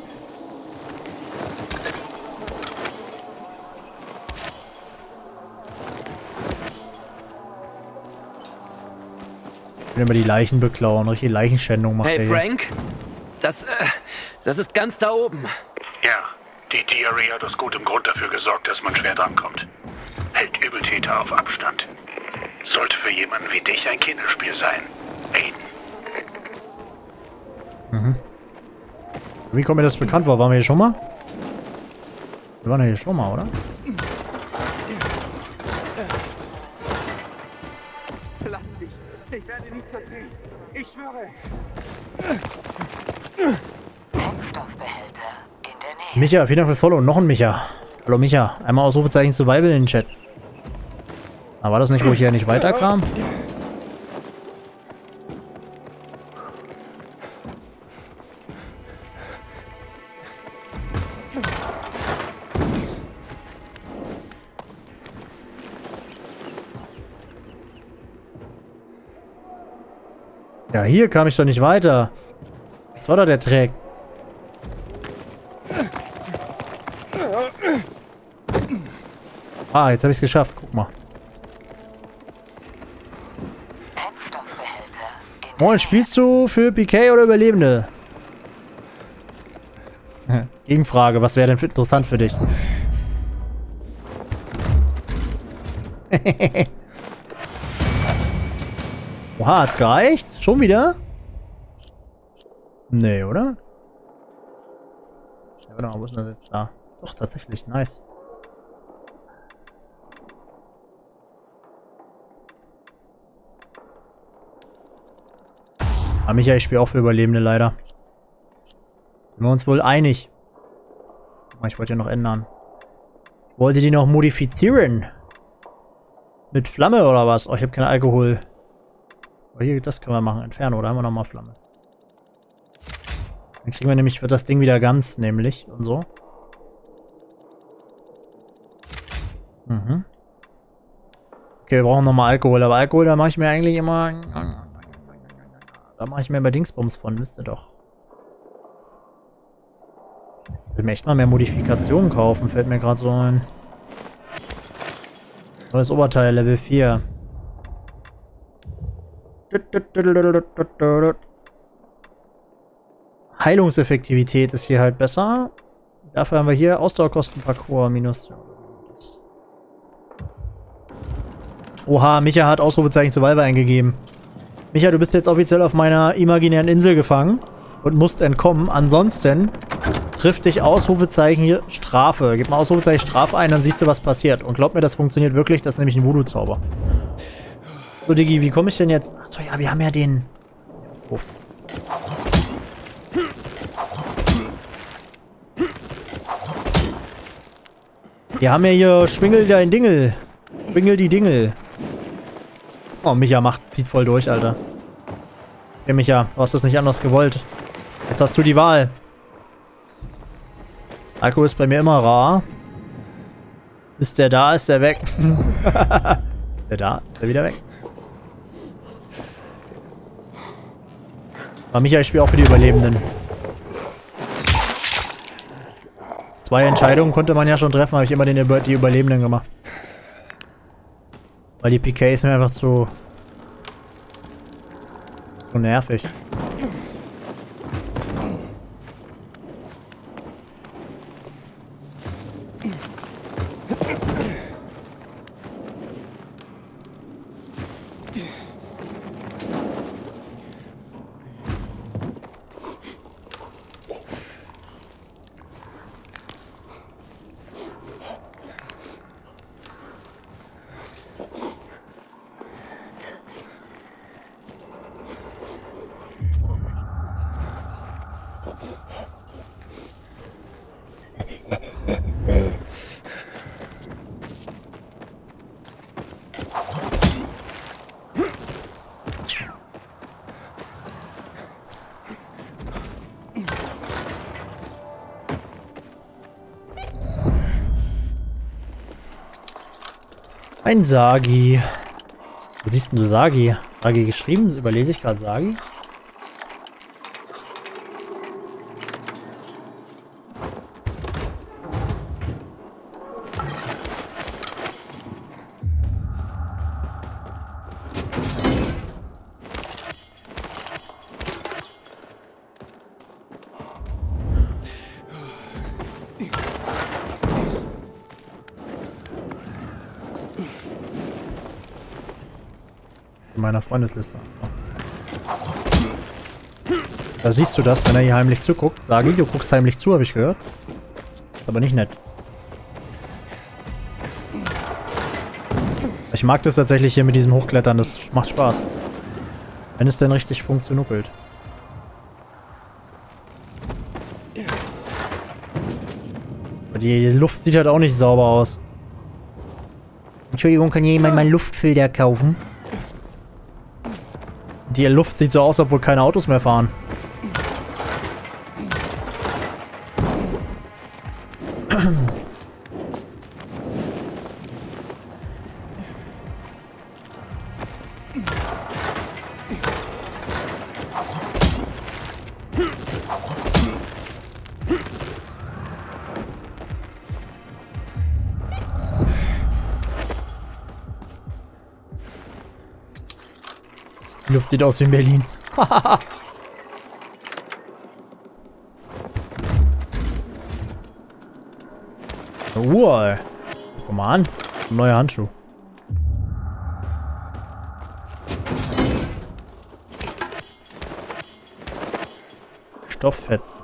Ich will immer die Leichen beklauen, richtige Leichenschändung machen. Hey Frank, das, äh, das ist ganz da oben. Ja, die T R A hat aus gutem Grund dafür gesorgt, dass man schwer drankommt. Hält Übeltäter auf Abstand. Sollte für jemanden wie dich ein Kinderspiel sein. Aiden. Mhm. Wie kommt mir das bekannt vor? Waren wir hier schon mal? Wir waren ja hier schon mal, oder? Lass mich. Ich werde nichts erzählen. Ich schwöre es. Brennstoffbehälter in der Nähe. Micha, vielen Dank fürs Follow. Noch ein Micha. Hallo Micha. Einmal Ausrufezeichen Survival in den Chat. Aber war das nicht, wo ich hier nicht weiterkam? Ja, hier kam ich doch nicht weiter. Was war da der Track? Ah, jetzt habe ich es geschafft. Guck mal. Brennstoffbehälter in der Moin, spielst du für P K oder Überlebende? Gegenfrage, was wäre denn für interessant für dich? Oha, hat's gereicht? Schon wieder? Nee, oder? Ja, warte mal, wo ist denn das jetzt da? Doch, tatsächlich, nice. Aber Michael, ich spiele auch für Überlebende, leider. Sind wir uns wohl einig. Ich wollte ja noch ändern. Ich wollte die noch modifizieren. Mit Flamme oder was? Oh, ich habe keinen Alkohol. Aber hier, das können wir machen. Entfernen, oder? Haben wir nochmal Flamme. Dann kriegen wir nämlich für das Ding wieder ganz, nämlich. Und so. Mhm. Okay, wir brauchen nochmal Alkohol. Aber Alkohol, da mache ich mir eigentlich immer... Da mache ich mir immer Dingsbums von, wisst ihr doch. Ich will mir echt mal mehr Modifikationen kaufen, fällt mir gerade so ein. Neues Oberteil, Level vier. Heilungseffektivität ist hier halt besser. Dafür haben wir hier Ausdauerkostenparcours minus. Oha, Micha hat Ausrufezeichen Survivor eingegeben. Micha, du bist jetzt offiziell auf meiner imaginären Insel gefangen und musst entkommen. Ansonsten trifft dich Ausrufezeichen hier Strafe. Gib mal Ausrufezeichen Strafe ein, dann siehst du, was passiert. Und glaub mir, das funktioniert wirklich. Das ist nämlich ein Voodoo-Zauber. So, Diggi, wie komme ich denn jetzt? Achso, ja, wir haben ja den... Uff. Wir haben ja hier Schwingel dein Dingel. Schwingel die Dingel. Oh, Micha macht, zieht voll durch, Alter. Ja, Micha, du hast das nicht anders gewollt. Jetzt hast du die Wahl. Alkohol ist bei mir immer rar. Ist der da, ist der weg. Ist der da, ist der wieder weg. Aber Micha, ich spiele auch für die Überlebenden. Zwei Entscheidungen konnte man ja schon treffen, habe ich immer den Über die Überlebenden gemacht. Weil die P K ist mir einfach zu... zu nervig. Ein Sagi. Wo siehst denn du Sagi? Sagi geschrieben? Überlese ich gerade Sagi? In meiner Freundesliste. So. Da siehst du das, wenn er hier heimlich zuguckt. Sagi, du guckst heimlich zu, habe ich gehört. Ist aber nicht nett. Ich mag das tatsächlich hier mit diesem Hochklettern, das macht Spaß. Wenn es denn richtig funktioniert. Aber die Luft sieht halt auch nicht sauber aus. Entschuldigung, kann hier jemand meinen Luftfilter kaufen? Die Luft sieht so aus, obwohl keine Autos mehr fahren. Die Luft sieht aus wie in Berlin. Uah. Guck mal an. Ein neuer Handschuh. Stofffetzen.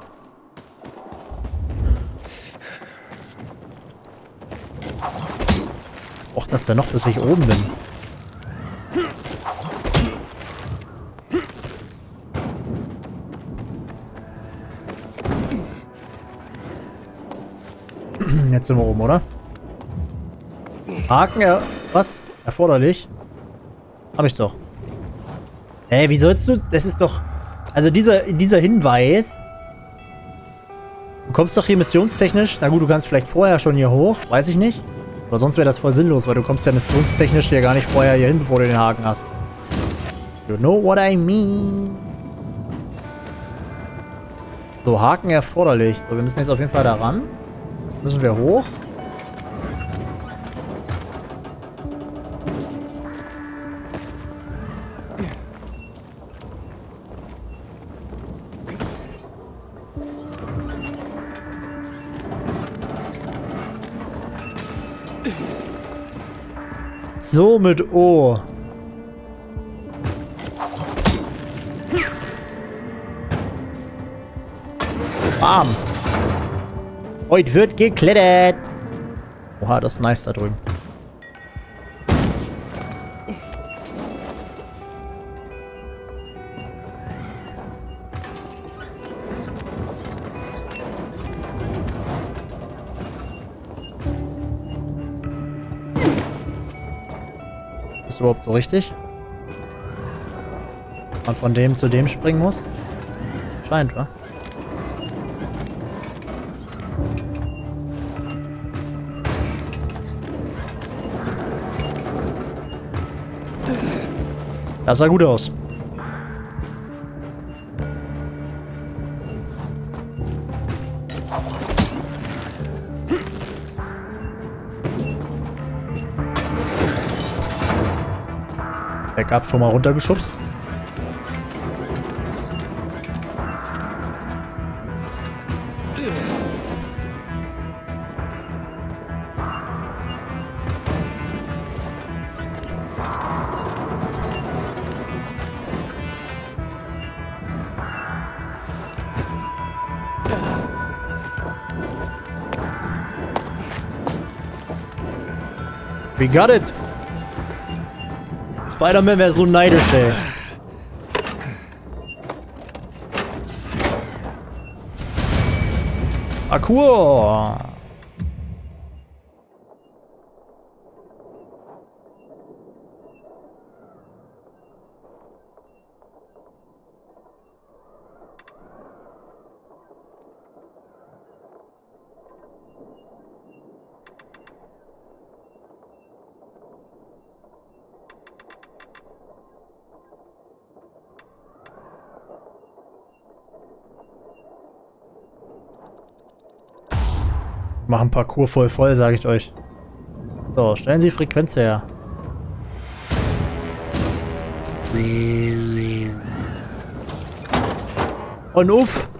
Och, das da noch, bis ich oben bin. Jetzt sind wir oben, oder? Haken, ja. Was? Erforderlich? Hab ich doch. Ey, wie sollst du... Das ist doch... Also dieser, dieser Hinweis... Du kommst doch hier missionstechnisch... Na gut, du kannst vielleicht vorher schon hier hoch. Weiß ich nicht. Aber sonst wäre das voll sinnlos, weil du kommst ja missionstechnisch hier gar nicht vorher hier hin, bevor du den Haken hast. You know what I mean? So, Haken erforderlich. So, wir müssen jetzt auf jeden Fall da ran. Müssen wir hoch? So mit O. Bam. Heute wird geklettert. Oha, das ist nice da drüben. das überhaupt so richtig? Man von dem zu dem springen muss? Scheint, wa? Das sah gut aus. Backup schon mal runtergeschubst. We got it! Spider-Man wäre so neidisch, ey. Parkour! Machen Parcours voll voll, sage ich euch. So, stellen Sie Frequenz her. Und uff!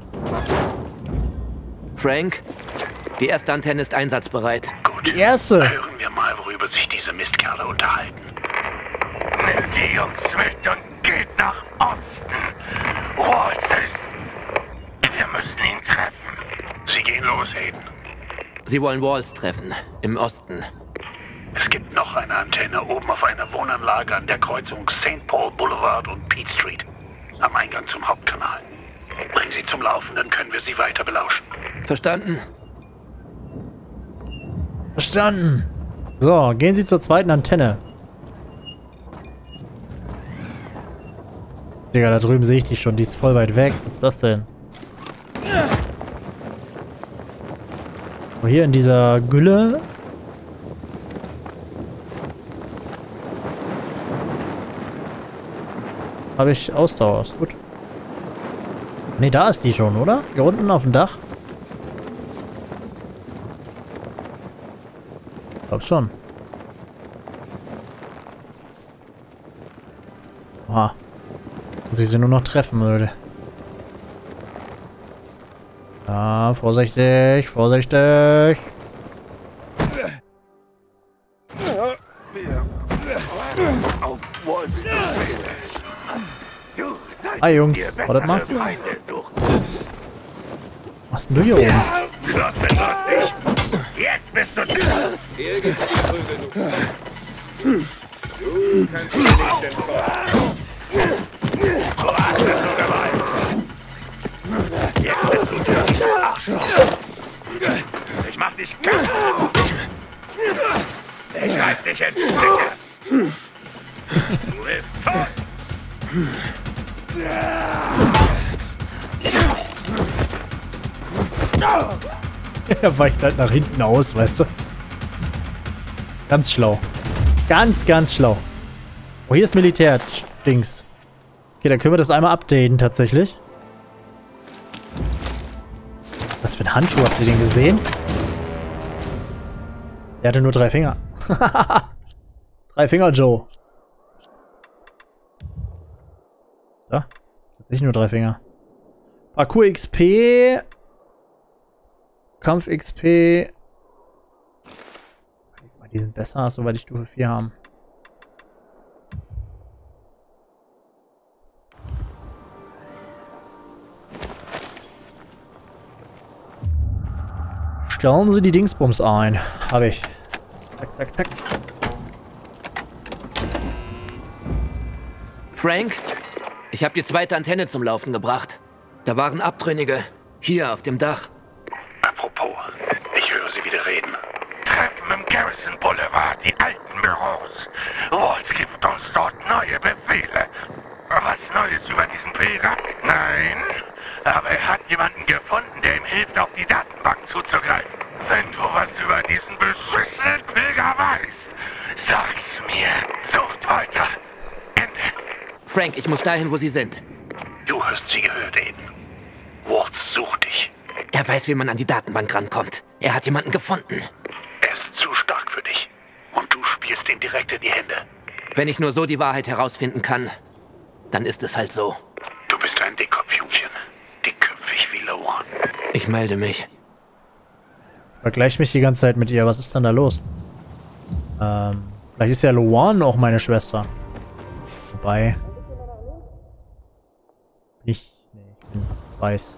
Frank, die erste Antenne ist einsatzbereit. Gut. Die erste! Hören wir mal, worüber sich diese Mistkerle unterhalten. Nimmt die Jungs mit und geht nach Osten. Waltz ist... Wir müssen ihn treffen. Sie gehen los, Hayden. Sie wollen Waltz treffen, im Osten. Es gibt noch eine Antenne oben auf einer Wohnanlage an der Kreuzung Saint Paul Boulevard und Peach Street. Am Eingang zum Hauptkanal. Bringen Sie zum Laufen, dann können wir Sie weiter belauschen. Verstanden? Verstanden. So, gehen Sie zur zweiten Antenne. Digga, da drüben sehe ich die schon. Die ist voll weit weg. Was ist das denn? Oh, hier in dieser Gülle. Habe ich Ausdauer. Ist gut. Ne, da ist die schon, oder? Hier unten auf dem Dach. Ich glaub schon. Aha. Muss ich sie nur noch treffen, Leute. Ja, vorsichtig, vorsichtig. Hi Jungs, wartet mal. Was ist denn du hier oben? Schloss mit lustig. Jetzt bist du dran. Hier gibt's die Prügel, du. Du kannst mir nicht entkommen. Du hast es so gewollt. Jetzt bist du dran. Arschloch. Ich mach dich kaputt. Ich reiß dich in Stücke. Du bist tot. Er weicht halt nach hinten aus, weißt du? Ganz schlau. Ganz, ganz schlau. Oh, hier ist Militär. Dings. Okay, dann können wir das einmal updaten, tatsächlich. Was für ein Handschuh, habt ihr den gesehen? Der hatte nur drei Finger. Drei Finger, Joe. Da. Tatsächlich nur drei Finger. Parcours X P. Kampf X P. Die sind besser, soweit die Stufe vier haben. Stellen Sie die Dingsbums ein. Habe ich. Zack, zack, zack. Frank, ich habe die zweite Antenne zum Laufen gebracht. Da waren Abtrünnige. Hier auf dem Dach. Apropos, ich höre Sie wieder reden. Treffen im Garrison Boulevard, die alten Büros. Waltz gibt gibt uns dort neue Befehle. Was Neues über diesen Pilger? Nein. Aber er hat jemanden gefunden, der ihm hilft, auf die Datenbank zuzugreifen. Wenn du was über diesen beschissenen Pilger weißt, sag's mir. Sucht weiter. Ende. Frank, ich muss dahin, wo sie sind. Du hast sie gehört eben. Wurz sucht dich. Er weiß, wie man an die Datenbank rankommt. Er hat jemanden gefunden. Er ist zu stark für dich. Und du spielst ihn direkt in die Hände. Wenn ich nur so die Wahrheit herausfinden kann, dann ist es halt so. Du bist ein Dickkopfjungchen. Dickköpfig wie Lawan. Ich melde mich. Vergleich mich die ganze Zeit mit ihr. Was ist denn da los? Ähm, vielleicht ist ja Lawan auch meine Schwester. Wobei... Ich... Nee, ich bin weiß.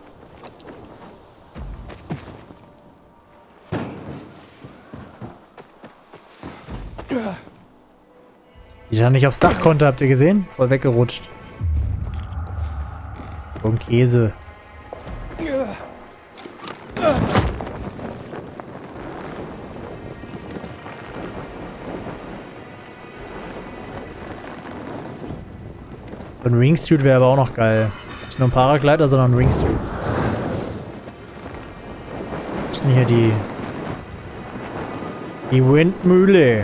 Die da nicht aufs Dach konnte, habt ihr gesehen? Voll weggerutscht. So ein Käse. So ein Wingsuit wäre aber auch noch geil. Nicht nur ein Paraglider, sondern ein Wingsuit. Was ist denn hier die... Die Windmühle.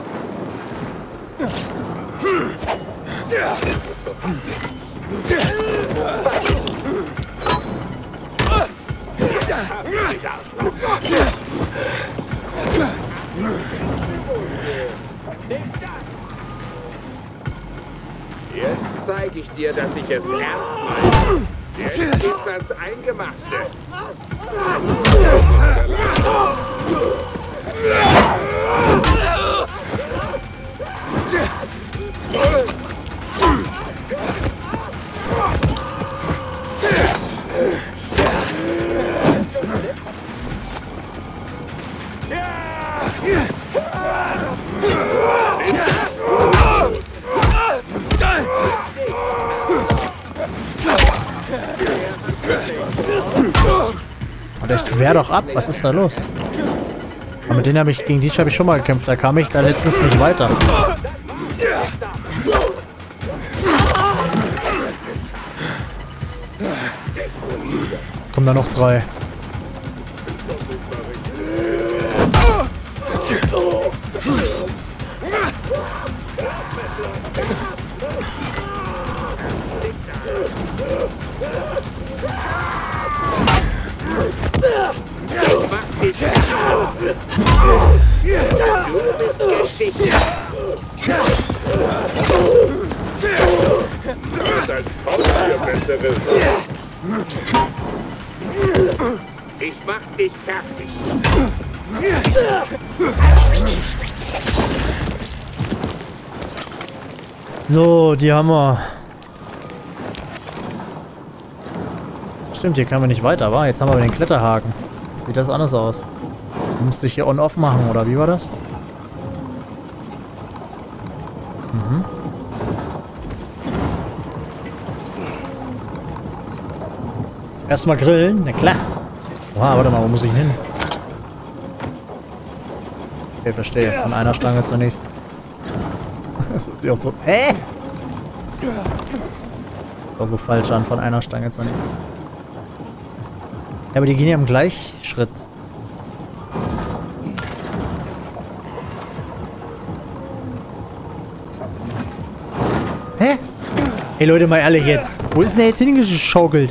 Jetzt zeige ich dir, dass ich es ernst meine. Jetzt gibt's das Eingemachte. Und ich wehr doch ab, was ist da los? Aber mit denen habe ich, gegen die habe ich schon mal gekämpft, da kam ich da letztens nicht weiter. Kommen da noch drei. Ich mach dich fertig. So, die haben wir. Stimmt, hier kann man nicht weiter, wa? Jetzt haben wir den Kletterhaken. Sieht das anders aus? Du musst dich hier on-off machen, oder wie war das? Mhm. Erstmal grillen, na klar. Oha, warte mal, wo muss ich hin? Okay, verstehe. Von einer Stange zur nächsten. Das hört sich auch so... Hä? Sieht auch so falsch an, von einer Stange zur nächsten. Ja, aber die gehen ja im Gleichschritt. Hä? Hey Leute, mal ehrlich jetzt. Wo ist denn der jetzt hingeschaukelt?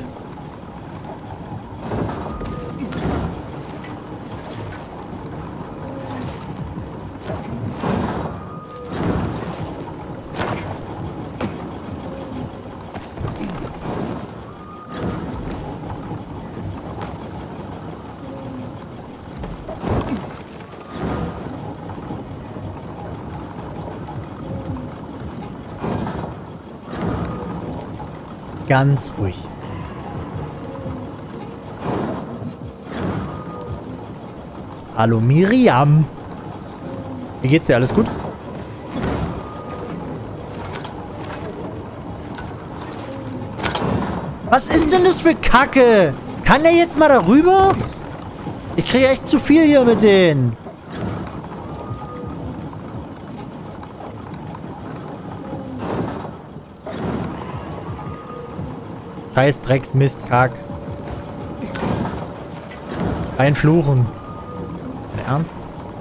Ganz ruhig. Hallo Miriam. Wie geht's dir? Alles gut? Was ist denn das für Kacke? Kann der jetzt mal darüber? Ich kriege echt zu viel hier mit denen. Scheiß Drecks, Mist, Kack. Kein Fluchen. Dein Ernst?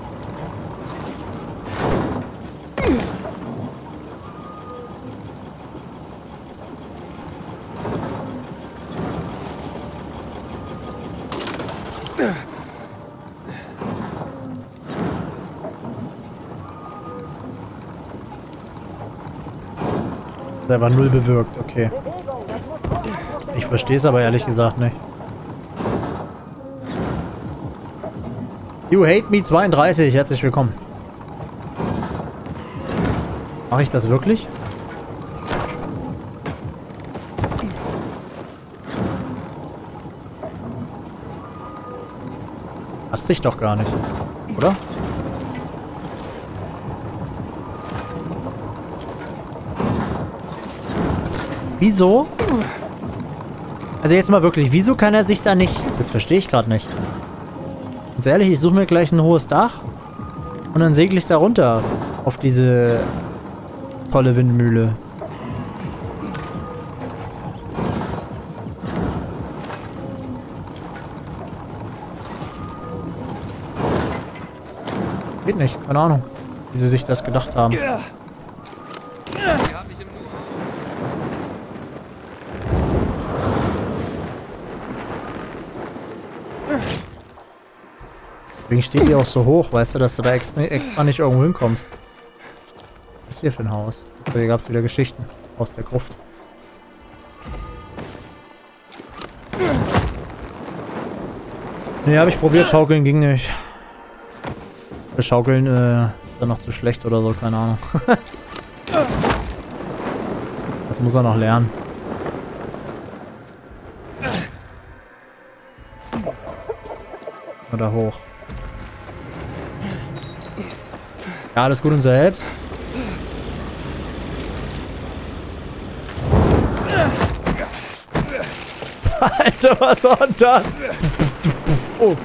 Der war null bewirkt, okay. Ich verstehe es aber ehrlich gesagt nicht. You Hate Me zweiunddreißig, herzlich willkommen. Mache ich das wirklich? Hast dich doch gar nicht, oder? Wieso? Also jetzt mal wirklich, wieso kann er sich da nicht... Das verstehe ich gerade nicht. Ganz ehrlich, ich suche mir gleich ein hohes Dach und dann segle ich da runter auf diese tolle Windmühle. Geht nicht, keine Ahnung, wie sie sich das gedacht haben. Deswegen steht die auch so hoch, weißt du, dass du da extra, extra nicht irgendwo hinkommst. Was ist hier für ein Haus? So, hier gab es wieder Geschichten aus der Gruft. Ne, habe ich probiert, schaukeln ging nicht. Für Schaukeln äh, ist er noch zu schlecht oder so, keine Ahnung. Das muss er noch lernen. Oder hoch. Ja, alles gut und selbst. Alter, was war denn das? Oh.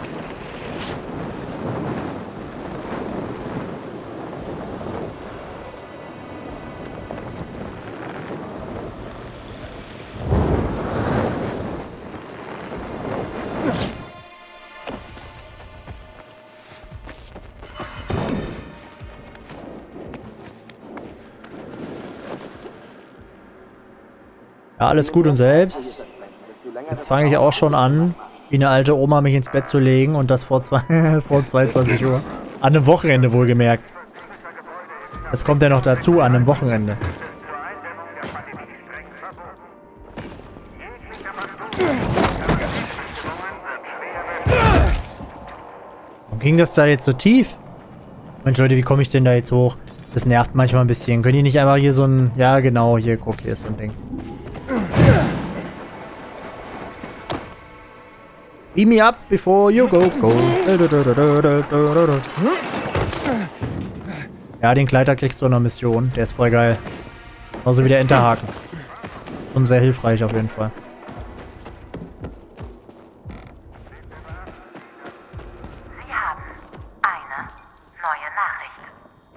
Ja, alles gut und selbst. Jetzt fange ich auch schon an, wie eine alte Oma mich ins Bett zu legen und das vor, zwei, vor zweiundzwanzig Uhr. An einem Wochenende wohlgemerkt. Das kommt ja noch dazu, an einem Wochenende. Warum ging das da jetzt so tief? Mensch Leute, wie komme ich denn da jetzt hoch? Das nervt manchmal ein bisschen. Können die nicht einfach hier so ein... Ja genau, hier, guck, hier ist so ein Ding. Beam me up before you go, go. Ja, den Gleiter kriegst du in der Mission. Der ist voll geil. Genauso wie der Enterhaken. Und sehr hilfreich auf jeden Fall. Sie haben eine neue Nachricht.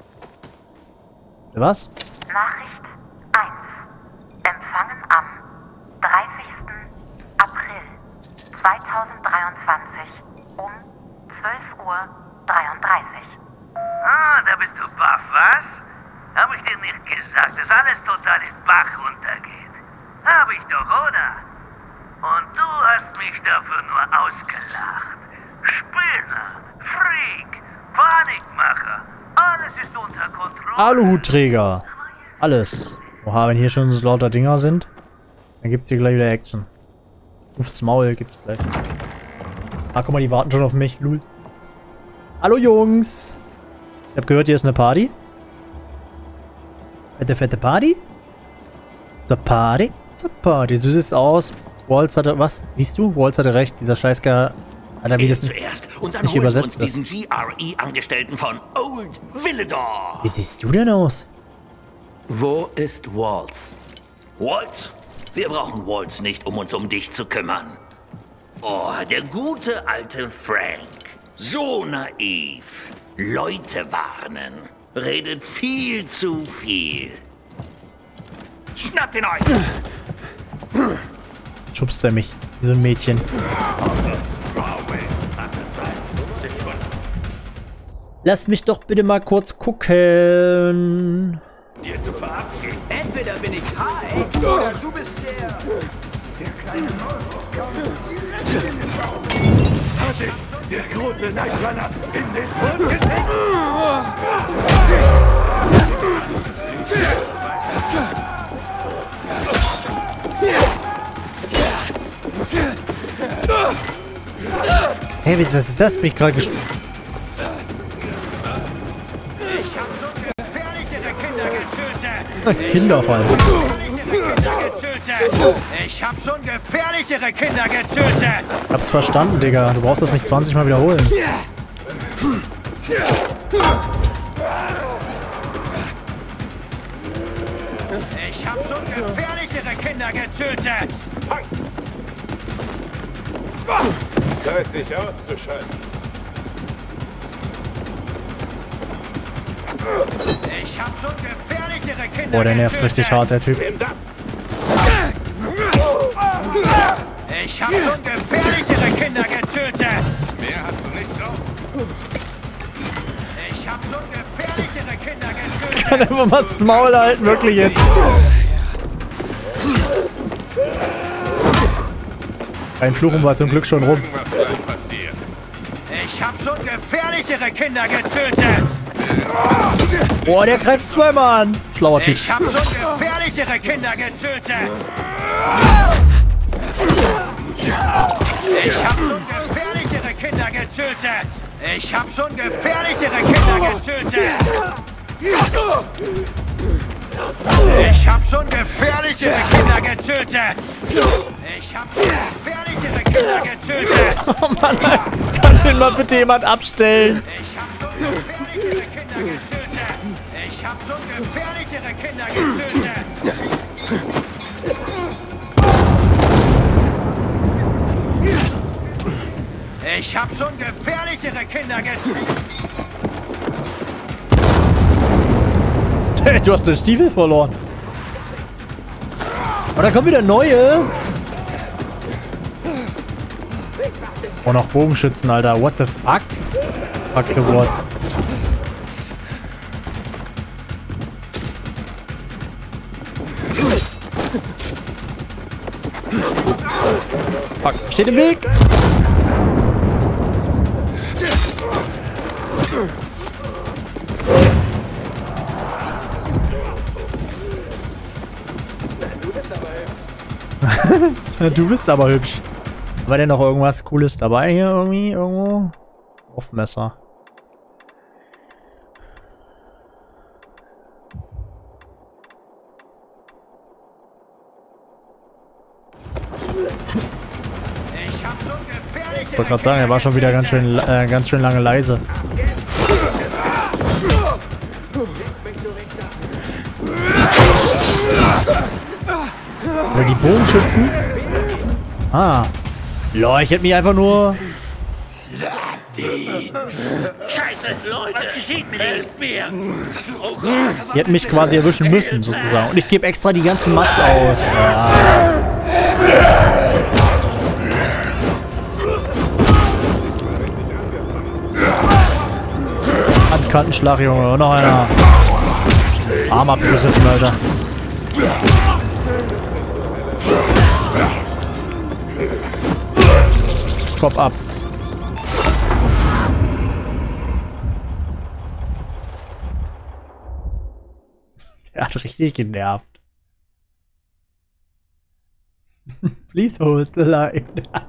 Was? Nachricht eins. Empfangen am dreißigsten April zweitausenddreiundzwanzig um zwölf Uhr dreiunddreißig. Ah, da bist du baff, was? Hab ich dir nicht gesagt, dass alles total in Bach runtergeht? Hab ich doch, oder? Und du hast mich dafür nur ausgelacht. Spinner, Freak, Panikmacher, alles ist unter Kontrolle. Aluhutträger. Alles. Oha, wenn hier schon so lauter Dinger sind, dann gibt's hier gleich wieder Action. Aufs Maul gibt's gleich. Ah, guck mal, die warten schon auf mich. Lul. Hallo Jungs. Ich hab gehört, hier ist eine Party. Fette, fette Party. The Party. The Party. So sieht's aus. Waltz hatte... Was? Siehst du? Waltz hatte recht. Dieser Scheißker... Alter, wie das nicht, zuerst und dann nicht holen übersetzt uns ist. diesen G R E-Angestellten von Old Villador. Wie siehst du denn aus? Wo ist Waltz? Waltz? Wir brauchen Waltz nicht, um uns um dich zu kümmern. Oh, der gute alte Frank. So naiv. Leute warnen. Redet viel zu viel. Schnappt ihn euch! schubst er mich. Wie so ein Mädchen. Lass mich doch bitte mal kurz gucken. Dir zu verabschieden. Entweder bin ich high oder du bist der... Der kleine Maulwurf kommt direkt in den Baum. Hat dich der große Nightrunner in den Mund gesetzt? Hey, was ist das? Bin ich gerade gespannt. Ich hab schon gefährlichere Kinder getötet. Kinderfall. Ich hab schon gefährlichere Kinder getötet. Ich hab's verstanden, Digga. Du brauchst das nicht zwanzig Mal wiederholen. Ich hab schon gefährlichere Kinder getötet. Zeit, dich auszuschalten. Ich hab schon gefährlichere Kinder Boah, der nervt getötet. richtig hart, der Typ. Nimm das. Ich hab schon gefährlichere Kinder getötet. Mehr hast du nicht drauf. Ich hab schon gefährlichere Kinder getötet. Kann einfach mal das Maul halten, wirklich jetzt. Ein Fluchen war zum Glück schon rum. Was gleich passiert. Ich hab schon gefährlichere Kinder getötet. Boah, der greift zweimal an. Schlauer Typ. Ich hab schon gefährlichere Kinder getötet. Ich hab schon gefährlichere Kinder getötet. Ich hab schon gefährlichere Kinder getötet. Ich hab schon gefährlichere Kinder getötet. Ich hab schon gefährlichere Kinder getötet. Oh Mann, kann den mal bitte jemand abstellen? Ich hab schon gefährlichere Kinder getötet. Ich hab schon gefährlichere Kinder getötet. Ich hab schon gefährlichere Kinder getötet. Du hast den Stiefel verloren. Oh, da kommen wieder neue. Oh, noch Bogenschützen, Alter. What the fuck? Fuck the what? Fuck, steht im Weg. Du bist aber hübsch. War denn noch irgendwas Cooles dabei hier irgendwie? Irgendwo? Aufmesser. Ich wollte gerade sagen, er war schon wieder ganz schön, äh, ganz schön lange leise. Oder die Bogenschützen? Ah. Lol, ich hätte mich einfach nur... Scheiße, Leute, was geschieht mit Hilft mir? Oh Gott. Die hätten mich quasi erwischen müssen, sozusagen. Und ich gebe extra die ganzen Mats aus. Ja. Handkantenschlag, Junge. Und noch einer. Arm abgerissen, Alter. Kopf ab. Der hat richtig genervt. Please hold the line.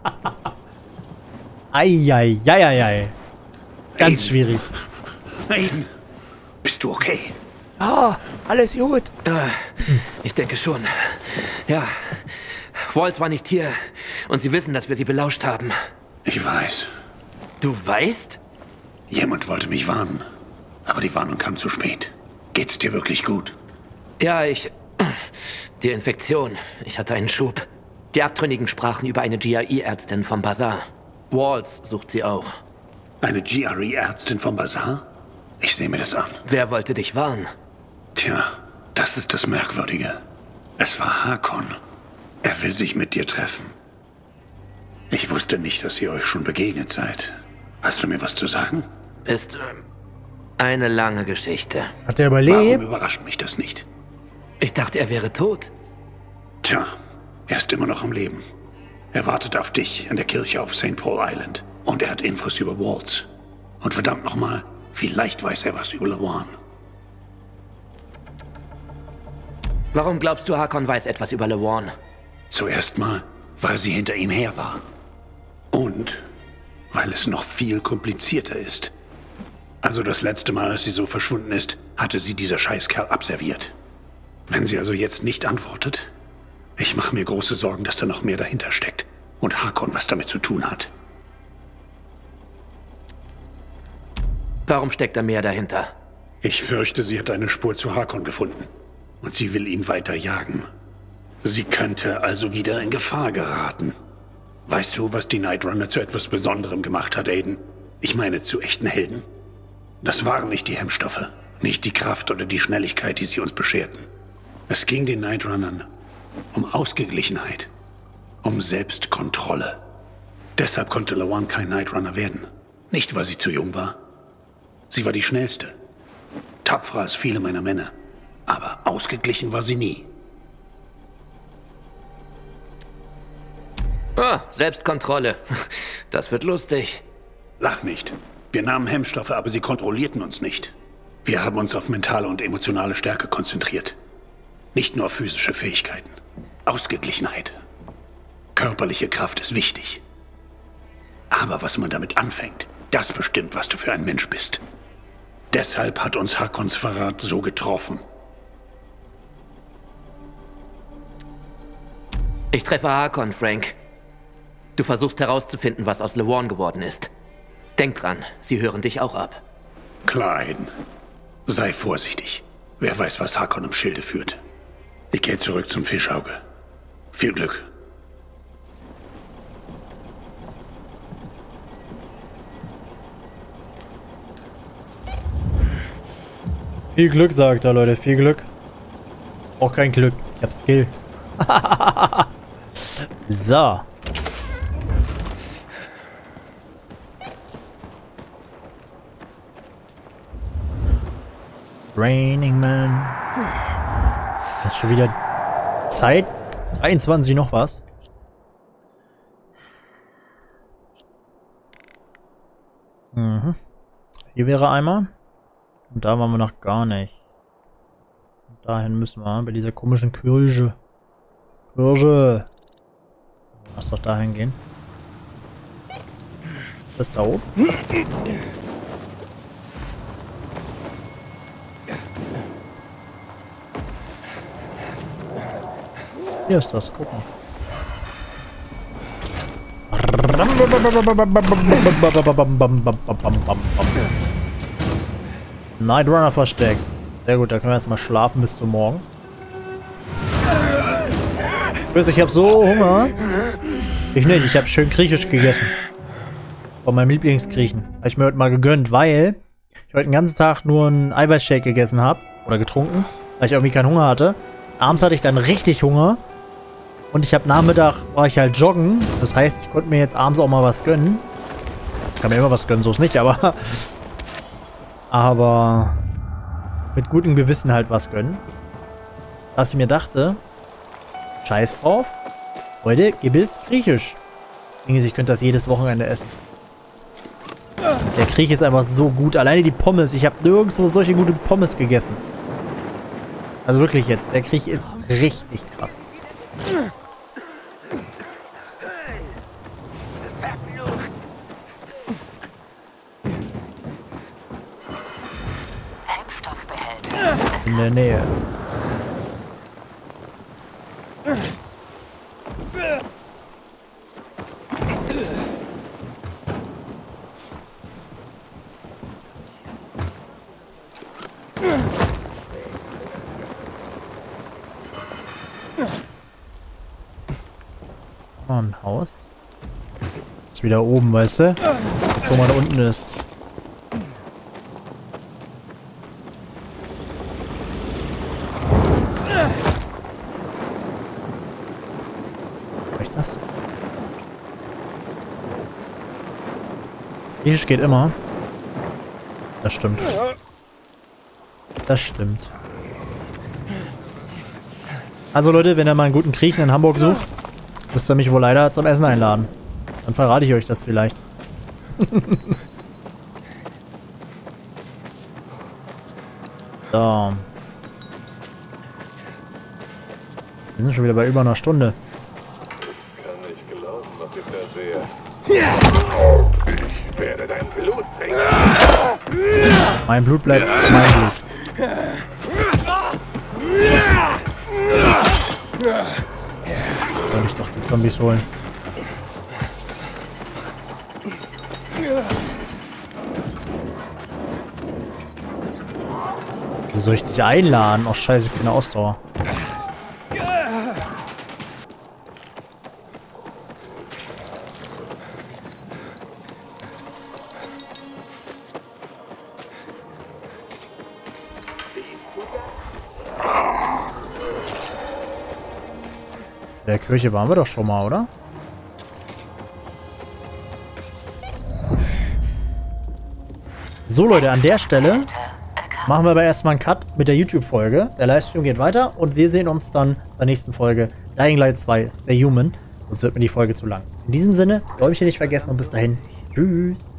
Eieieiei. Ganz Aiden. schwierig. Aiden, bist du okay? Ah, alles gut. Äh, ich denke schon. Ja. Waltz war nicht hier. Und sie wissen, dass wir sie belauscht haben. Ich weiß. Du weißt? Jemand wollte mich warnen. Aber die Warnung kam zu spät. Geht's dir wirklich gut? Ja, ich... Die Infektion. Ich hatte einen Schub. Die Abtrünnigen sprachen über eine G R E-Ärztin vom Bazar. Waltz sucht sie auch. Eine G R E-Ärztin vom Bazar? Ich sehe mir das an. Wer wollte dich warnen? Tja, das ist das Merkwürdige. Es war Hakon. Er will sich mit dir treffen. Ich wusste nicht, dass ihr euch schon begegnet seid. Hast du mir was zu sagen? Ist ähm, eine lange Geschichte. Hat er überlebt? Warum überrascht mich das nicht? Ich dachte, er wäre tot. Tja, er ist immer noch am Leben. Er wartet auf dich in der Kirche auf Saint Paul Island. Und er hat Infos über Waltz. Und verdammt nochmal, vielleicht weiß er was über Lawan. Warum glaubst du, Hakon weiß etwas über Lawan? Zuerst mal, weil sie hinter ihm her war. Und weil es noch viel komplizierter ist. Also das letzte Mal, als sie so verschwunden ist, hatte sie dieser Scheißkerl abserviert. Wenn sie also jetzt nicht antwortet, ich mache mir große Sorgen, dass da noch mehr dahinter steckt. Und Hakon was damit zu tun hat. Warum steckt da mehr dahinter? Ich fürchte, sie hat eine Spur zu Hakon gefunden. Und sie will ihn weiter jagen. Sie könnte also wieder in Gefahr geraten. Weißt du, was die Night Runner zu etwas Besonderem gemacht hat, Aiden? Ich meine, zu echten Helden. Das waren nicht die Hemmstoffe, nicht die Kraft oder die Schnelligkeit, die sie uns bescherten. Es ging den Night Runnern um Ausgeglichenheit, um Selbstkontrolle. Deshalb konnte Lawan kein Night Runner werden. Nicht, weil sie zu jung war. Sie war die schnellste, tapferer als viele meiner Männer. Aber ausgeglichen war sie nie. Ah, Selbstkontrolle. Das wird lustig. Lach nicht. Wir nahmen Hemmstoffe, aber sie kontrollierten uns nicht. Wir haben uns auf mentale und emotionale Stärke konzentriert. Nicht nur auf physische Fähigkeiten. Ausgeglichenheit. Körperliche Kraft ist wichtig. Aber was man damit anfängt, das bestimmt, was du für ein Mensch bist. Deshalb hat uns Hakons Verrat so getroffen. Ich treffe Hakon, Frank. Du versuchst herauszufinden, was aus Lawan geworden ist. Denk dran, sie hören dich auch ab. Klein, sei vorsichtig. Wer weiß, was Hakon im Schilde führt. Ich gehe zurück zum Fischauge. Viel Glück. Viel Glück, sagt er, Leute. Viel Glück. Auch kein Glück. Ich hab Skill. So. Raining Man. Das ist schon wieder Zeit. dreiundzwanzig noch was. Mhm. Hier wäre einmal. Und da waren wir noch gar nicht. Und dahin müssen wir bei dieser komischen Kirche. Kirche. Lass doch dahin gehen. Das da oben. Hier ist das, guck mal. Night Runner versteckt. Sehr gut, da können wir erstmal schlafen bis zum Morgen. Ich habe so Hunger. Ich nicht, ich habe schön griechisch gegessen. Von meinem Lieblingsgriechen. Habe ich mir heute mal gegönnt, weil ich heute den ganzen Tag nur einen Eiweißshake gegessen habe. Oder getrunken. Weil ich irgendwie keinen Hunger hatte. Abends hatte ich dann richtig Hunger. Und ich habe Nachmittag, war ich halt joggen. Das heißt, ich konnte mir jetzt abends auch mal was gönnen. Ich kann mir immer was gönnen, so ist nicht, aber... aber... mit gutem Gewissen halt was gönnen. Was ich mir dachte... Scheiß drauf. Heute gibt's Griechisch. Ich könnte das jedes Wochenende essen. Der Krieg ist einfach so gut. Alleine die Pommes. Ich habe nirgendwo solche gute Pommes gegessen. Also wirklich jetzt. Der Krieg ist richtig krass. In der Nähe. Oh, ein Haus. Ist wieder oben, weißt du? Jetzt, wo man da unten ist. Was ist das? Griechisch geht immer. Das stimmt. Das stimmt. Also Leute, wenn ihr mal einen guten Griechen in Hamburg sucht, müsst ihr mich wohl leider zum Essen einladen. Dann verrate ich euch das vielleicht. So. Wir sind schon wieder bei über einer Stunde. Ich kann nicht glauben, was ich da sehe. Ich werde dein Blut trinken. Mein Blut bleibt mein Blut. Soll ich doch die Zombies holen. Wieso soll ich dich einladen? Oh scheiße, ich bin eine Ausdauer. In der Kirche waren wir doch schon mal, oder? So Leute, an der Stelle machen wir aber erstmal einen Cut mit der YouTube-Folge. Der Livestream geht weiter und wir sehen uns dann in der nächsten Folge. Dying Light zwei, Stay Human. Sonst wird mir die Folge zu lang. In diesem Sinne, Däumchen nicht vergessen und bis dahin. Tschüss.